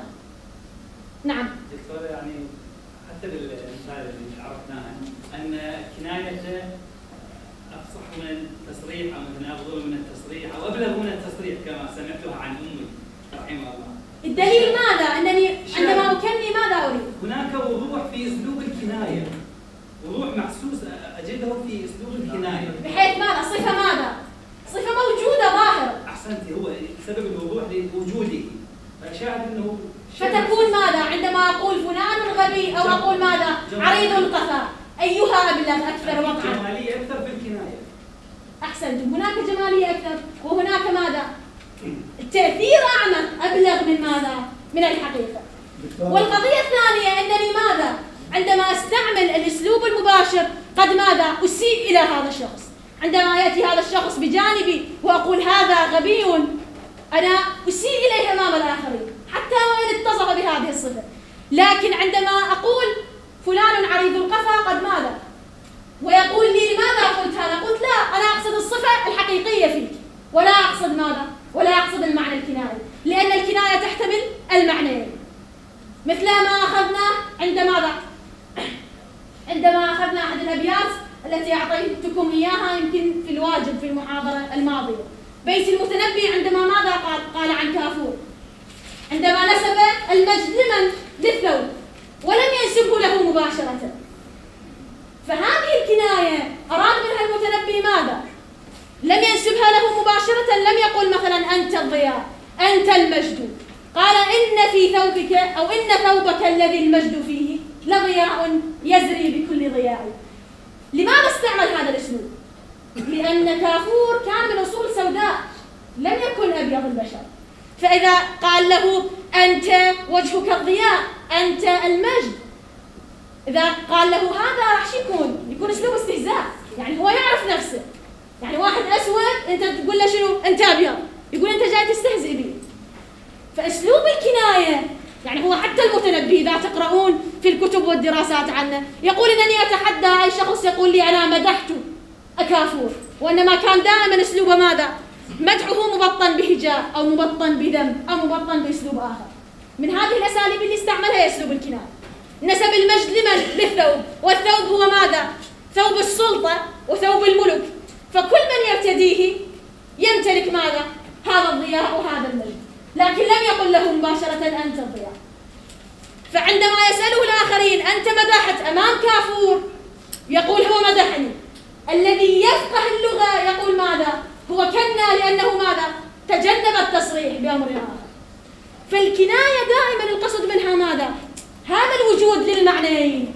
نعم دكتورة، يعني حتى بالمثال اللي عرفناه أن الكناية أفصح من التصريح، أو مثلا أفضل من التصريح، أو أبلغ من التصريح كما سمعتها عن أمي رحمها الله. الدليل ماذا؟ أنني عندما أكني ماذا أريد؟ هناك وضوح في أسلوب الكناية، وضوح محسوس أجده في أسلوب الكناية. بحيث ماذا؟ صفة ماذا؟ صفة موجودة ظاهرة. أحسنتي، هو سبب الوضوح لوجوده، فشاهد أنه فتكون ماذا؟ عندما أقول فلان غبي أو أقول ماذا؟ عريض القفا، أيها أبلغ أكثر وقعا؟ جمالية أكثر في الكناية. أحسنتم، هناك جمالية أكثر وهناك ماذا؟ التأثير أعمق أبلغ من ماذا؟ من الحقيقة. والقضية الثانية أنني ماذا؟ عندما أستعمل الأسلوب المباشر قد ماذا؟ أسيء إلى هذا الشخص. عندما يأتي هذا الشخص بجانبي وأقول هذا غبي، أنا أسيء إليه أمام الآخرين حتى وإن اتصف بهذه الصفة. لكن عندما أقول فلان عريض القفا قد ماذا؟ ويقول لي لماذا قلت هذا؟ قلت لا، أنا أقصد الصفة الحقيقية فيك، ولا أقصد ماذا؟ ولا أقصد المعنى الكنائي، لأن الكناية تحتمل المعنيين. مثل ما أخذنا عندما أخذنا أحد الأبيات التي أعطيتكم إياها يمكن في الواجب في المحاضرة الماضية، بيت المتنبي عندما ماذا قال عن كافور؟ عندما نسب المجد لمن؟ للثوب، ولم ينسبه له مباشرة. فهذه الكناية أراد منها المتنبي ماذا؟ لم ينسبها له مباشرة، لم يقل مثلا أنت الضياء، أنت المجد، قال إن في ثوبك أو إن ثوبك الذي المجد فيه لضياء يزري بكل ضياء. لماذا استعمل هذا الأسلوب؟ لأن كافور كان من أصول سوداء، لم يكن أبيض البشر. فإذا قال له أنت وجهك الضياء، أنت المجد، إذا قال له هذا راح يكون أسلوب استهزاء، يعني هو يعرف نفسه. يعني واحد أسود أنت تقول له شنو؟ أنت أبيض، يقول أنت جاي تستهزئ بي. فأسلوب الكناية يعني هو حتى المتنبي إذا تقرؤون في الكتب والدراسات عنه يقول إنني أتحدى أي شخص يقول لي أنا مدحت كافور، وإنما كان دائما أسلوبه ماذا؟ مدحه مبطن بهجاء أو مبطن بذم أو مبطن بأسلوب آخر. من هذه الأساليب اللي استعملها أسلوب الكناية. نسب المجد لمن؟ للثوب، والثوب هو ماذا؟ ثوب السلطة وثوب الملك، فكل من يرتديه يمتلك ماذا؟ هذا الضياء وهذا المجد، لكن لم يقل له مباشرة أنت الضياء. فعندما يسأله الآخرين أنت مدحت أمام كافور، يقول هو مدحني. الذي يفقه اللغة يقول ماذا؟ هو كنا لأنه ماذا؟ تجنب التصريح بأمر آخر. فالكناية دائما القصد منها ماذا؟ هذا الوجود للمعنيين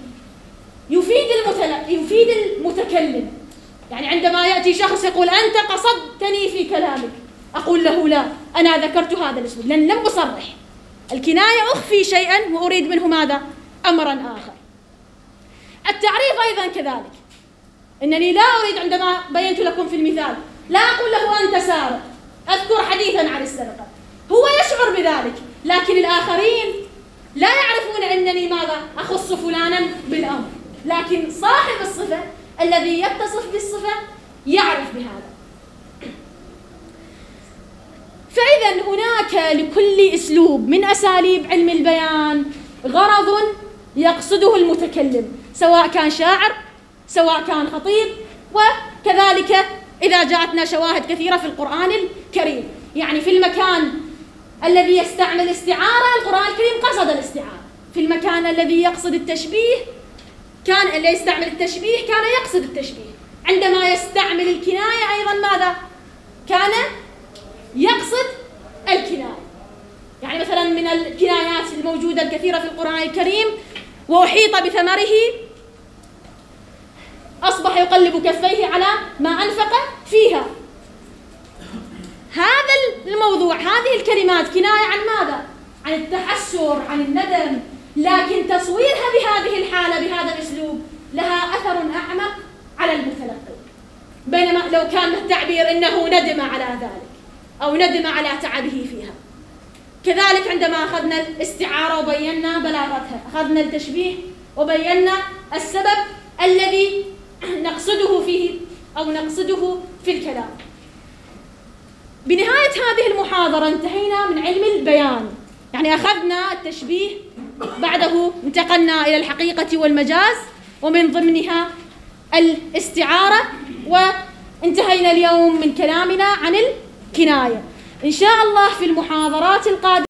يفيد المتكلم. يعني عندما يأتي شخص يقول أنت قصدتني في كلامك، أقول له لا، أنا ذكرت هذا الاسم لأن لم أصرح. الكناية أخفي شيئا وأريد منه ماذا؟ أمرا آخر. التعريف أيضا كذلك، إنني لا أريد عندما بينت لكم في المثال لا أقول له أنت سارق، أذكر حديثا عن السرقة، هو يشعر بذلك، لكن الآخرين لا يعرفون أنني ماذا؟ أخص فلانا بالأمر، لكن صاحب الصفة الذي يتصف بالصفة يعرف بهذا. فإذا هناك لكل أسلوب من أساليب علم البيان غرض يقصده المتكلم، سواء كان شاعر سواء كان خطيب، وكذلك إذا جاءتنا شواهد كثيرة في القرآن الكريم. يعني في المكان الذي يستعمل استعارة القرآن الكريم قصد الاستعارة، في المكان الذي يقصد التشبيه كان اللي يستعمل التشبيه كان يقصد التشبيه، عندما يستعمل الكناية أيضا ماذا؟ كان يقصد الكناية. من الكنايات الموجودة الكثيرة في القرآن الكريم. وأحيط بثمره أصبح يقلب كفيه على ما أنفق فيها. هذا الموضوع، هذه الكلمات كناية عن ماذا؟ عن التحسر، عن الندم، لكن تصويرها بهذه الحالة بهذا الأسلوب لها أثر أعمق على المتلقي، بينما لو كان التعبير إنه ندم على ذلك أو ندم على تعبه فيها. كذلك عندما أخذنا الاستعارة وبينا بلاغتها، أخذنا التشبيه وبينا السبب الذي نقصده فيه أو نقصده في الكلام. بنهاية هذه المحاضرة انتهينا من علم البيان، يعني أخذنا التشبيه، بعده انتقلنا إلى الحقيقة والمجاز، ومن ضمنها الاستعارة، وانتهينا اليوم من كلامنا عن الكناية. إن شاء الله في المحاضرات القادمة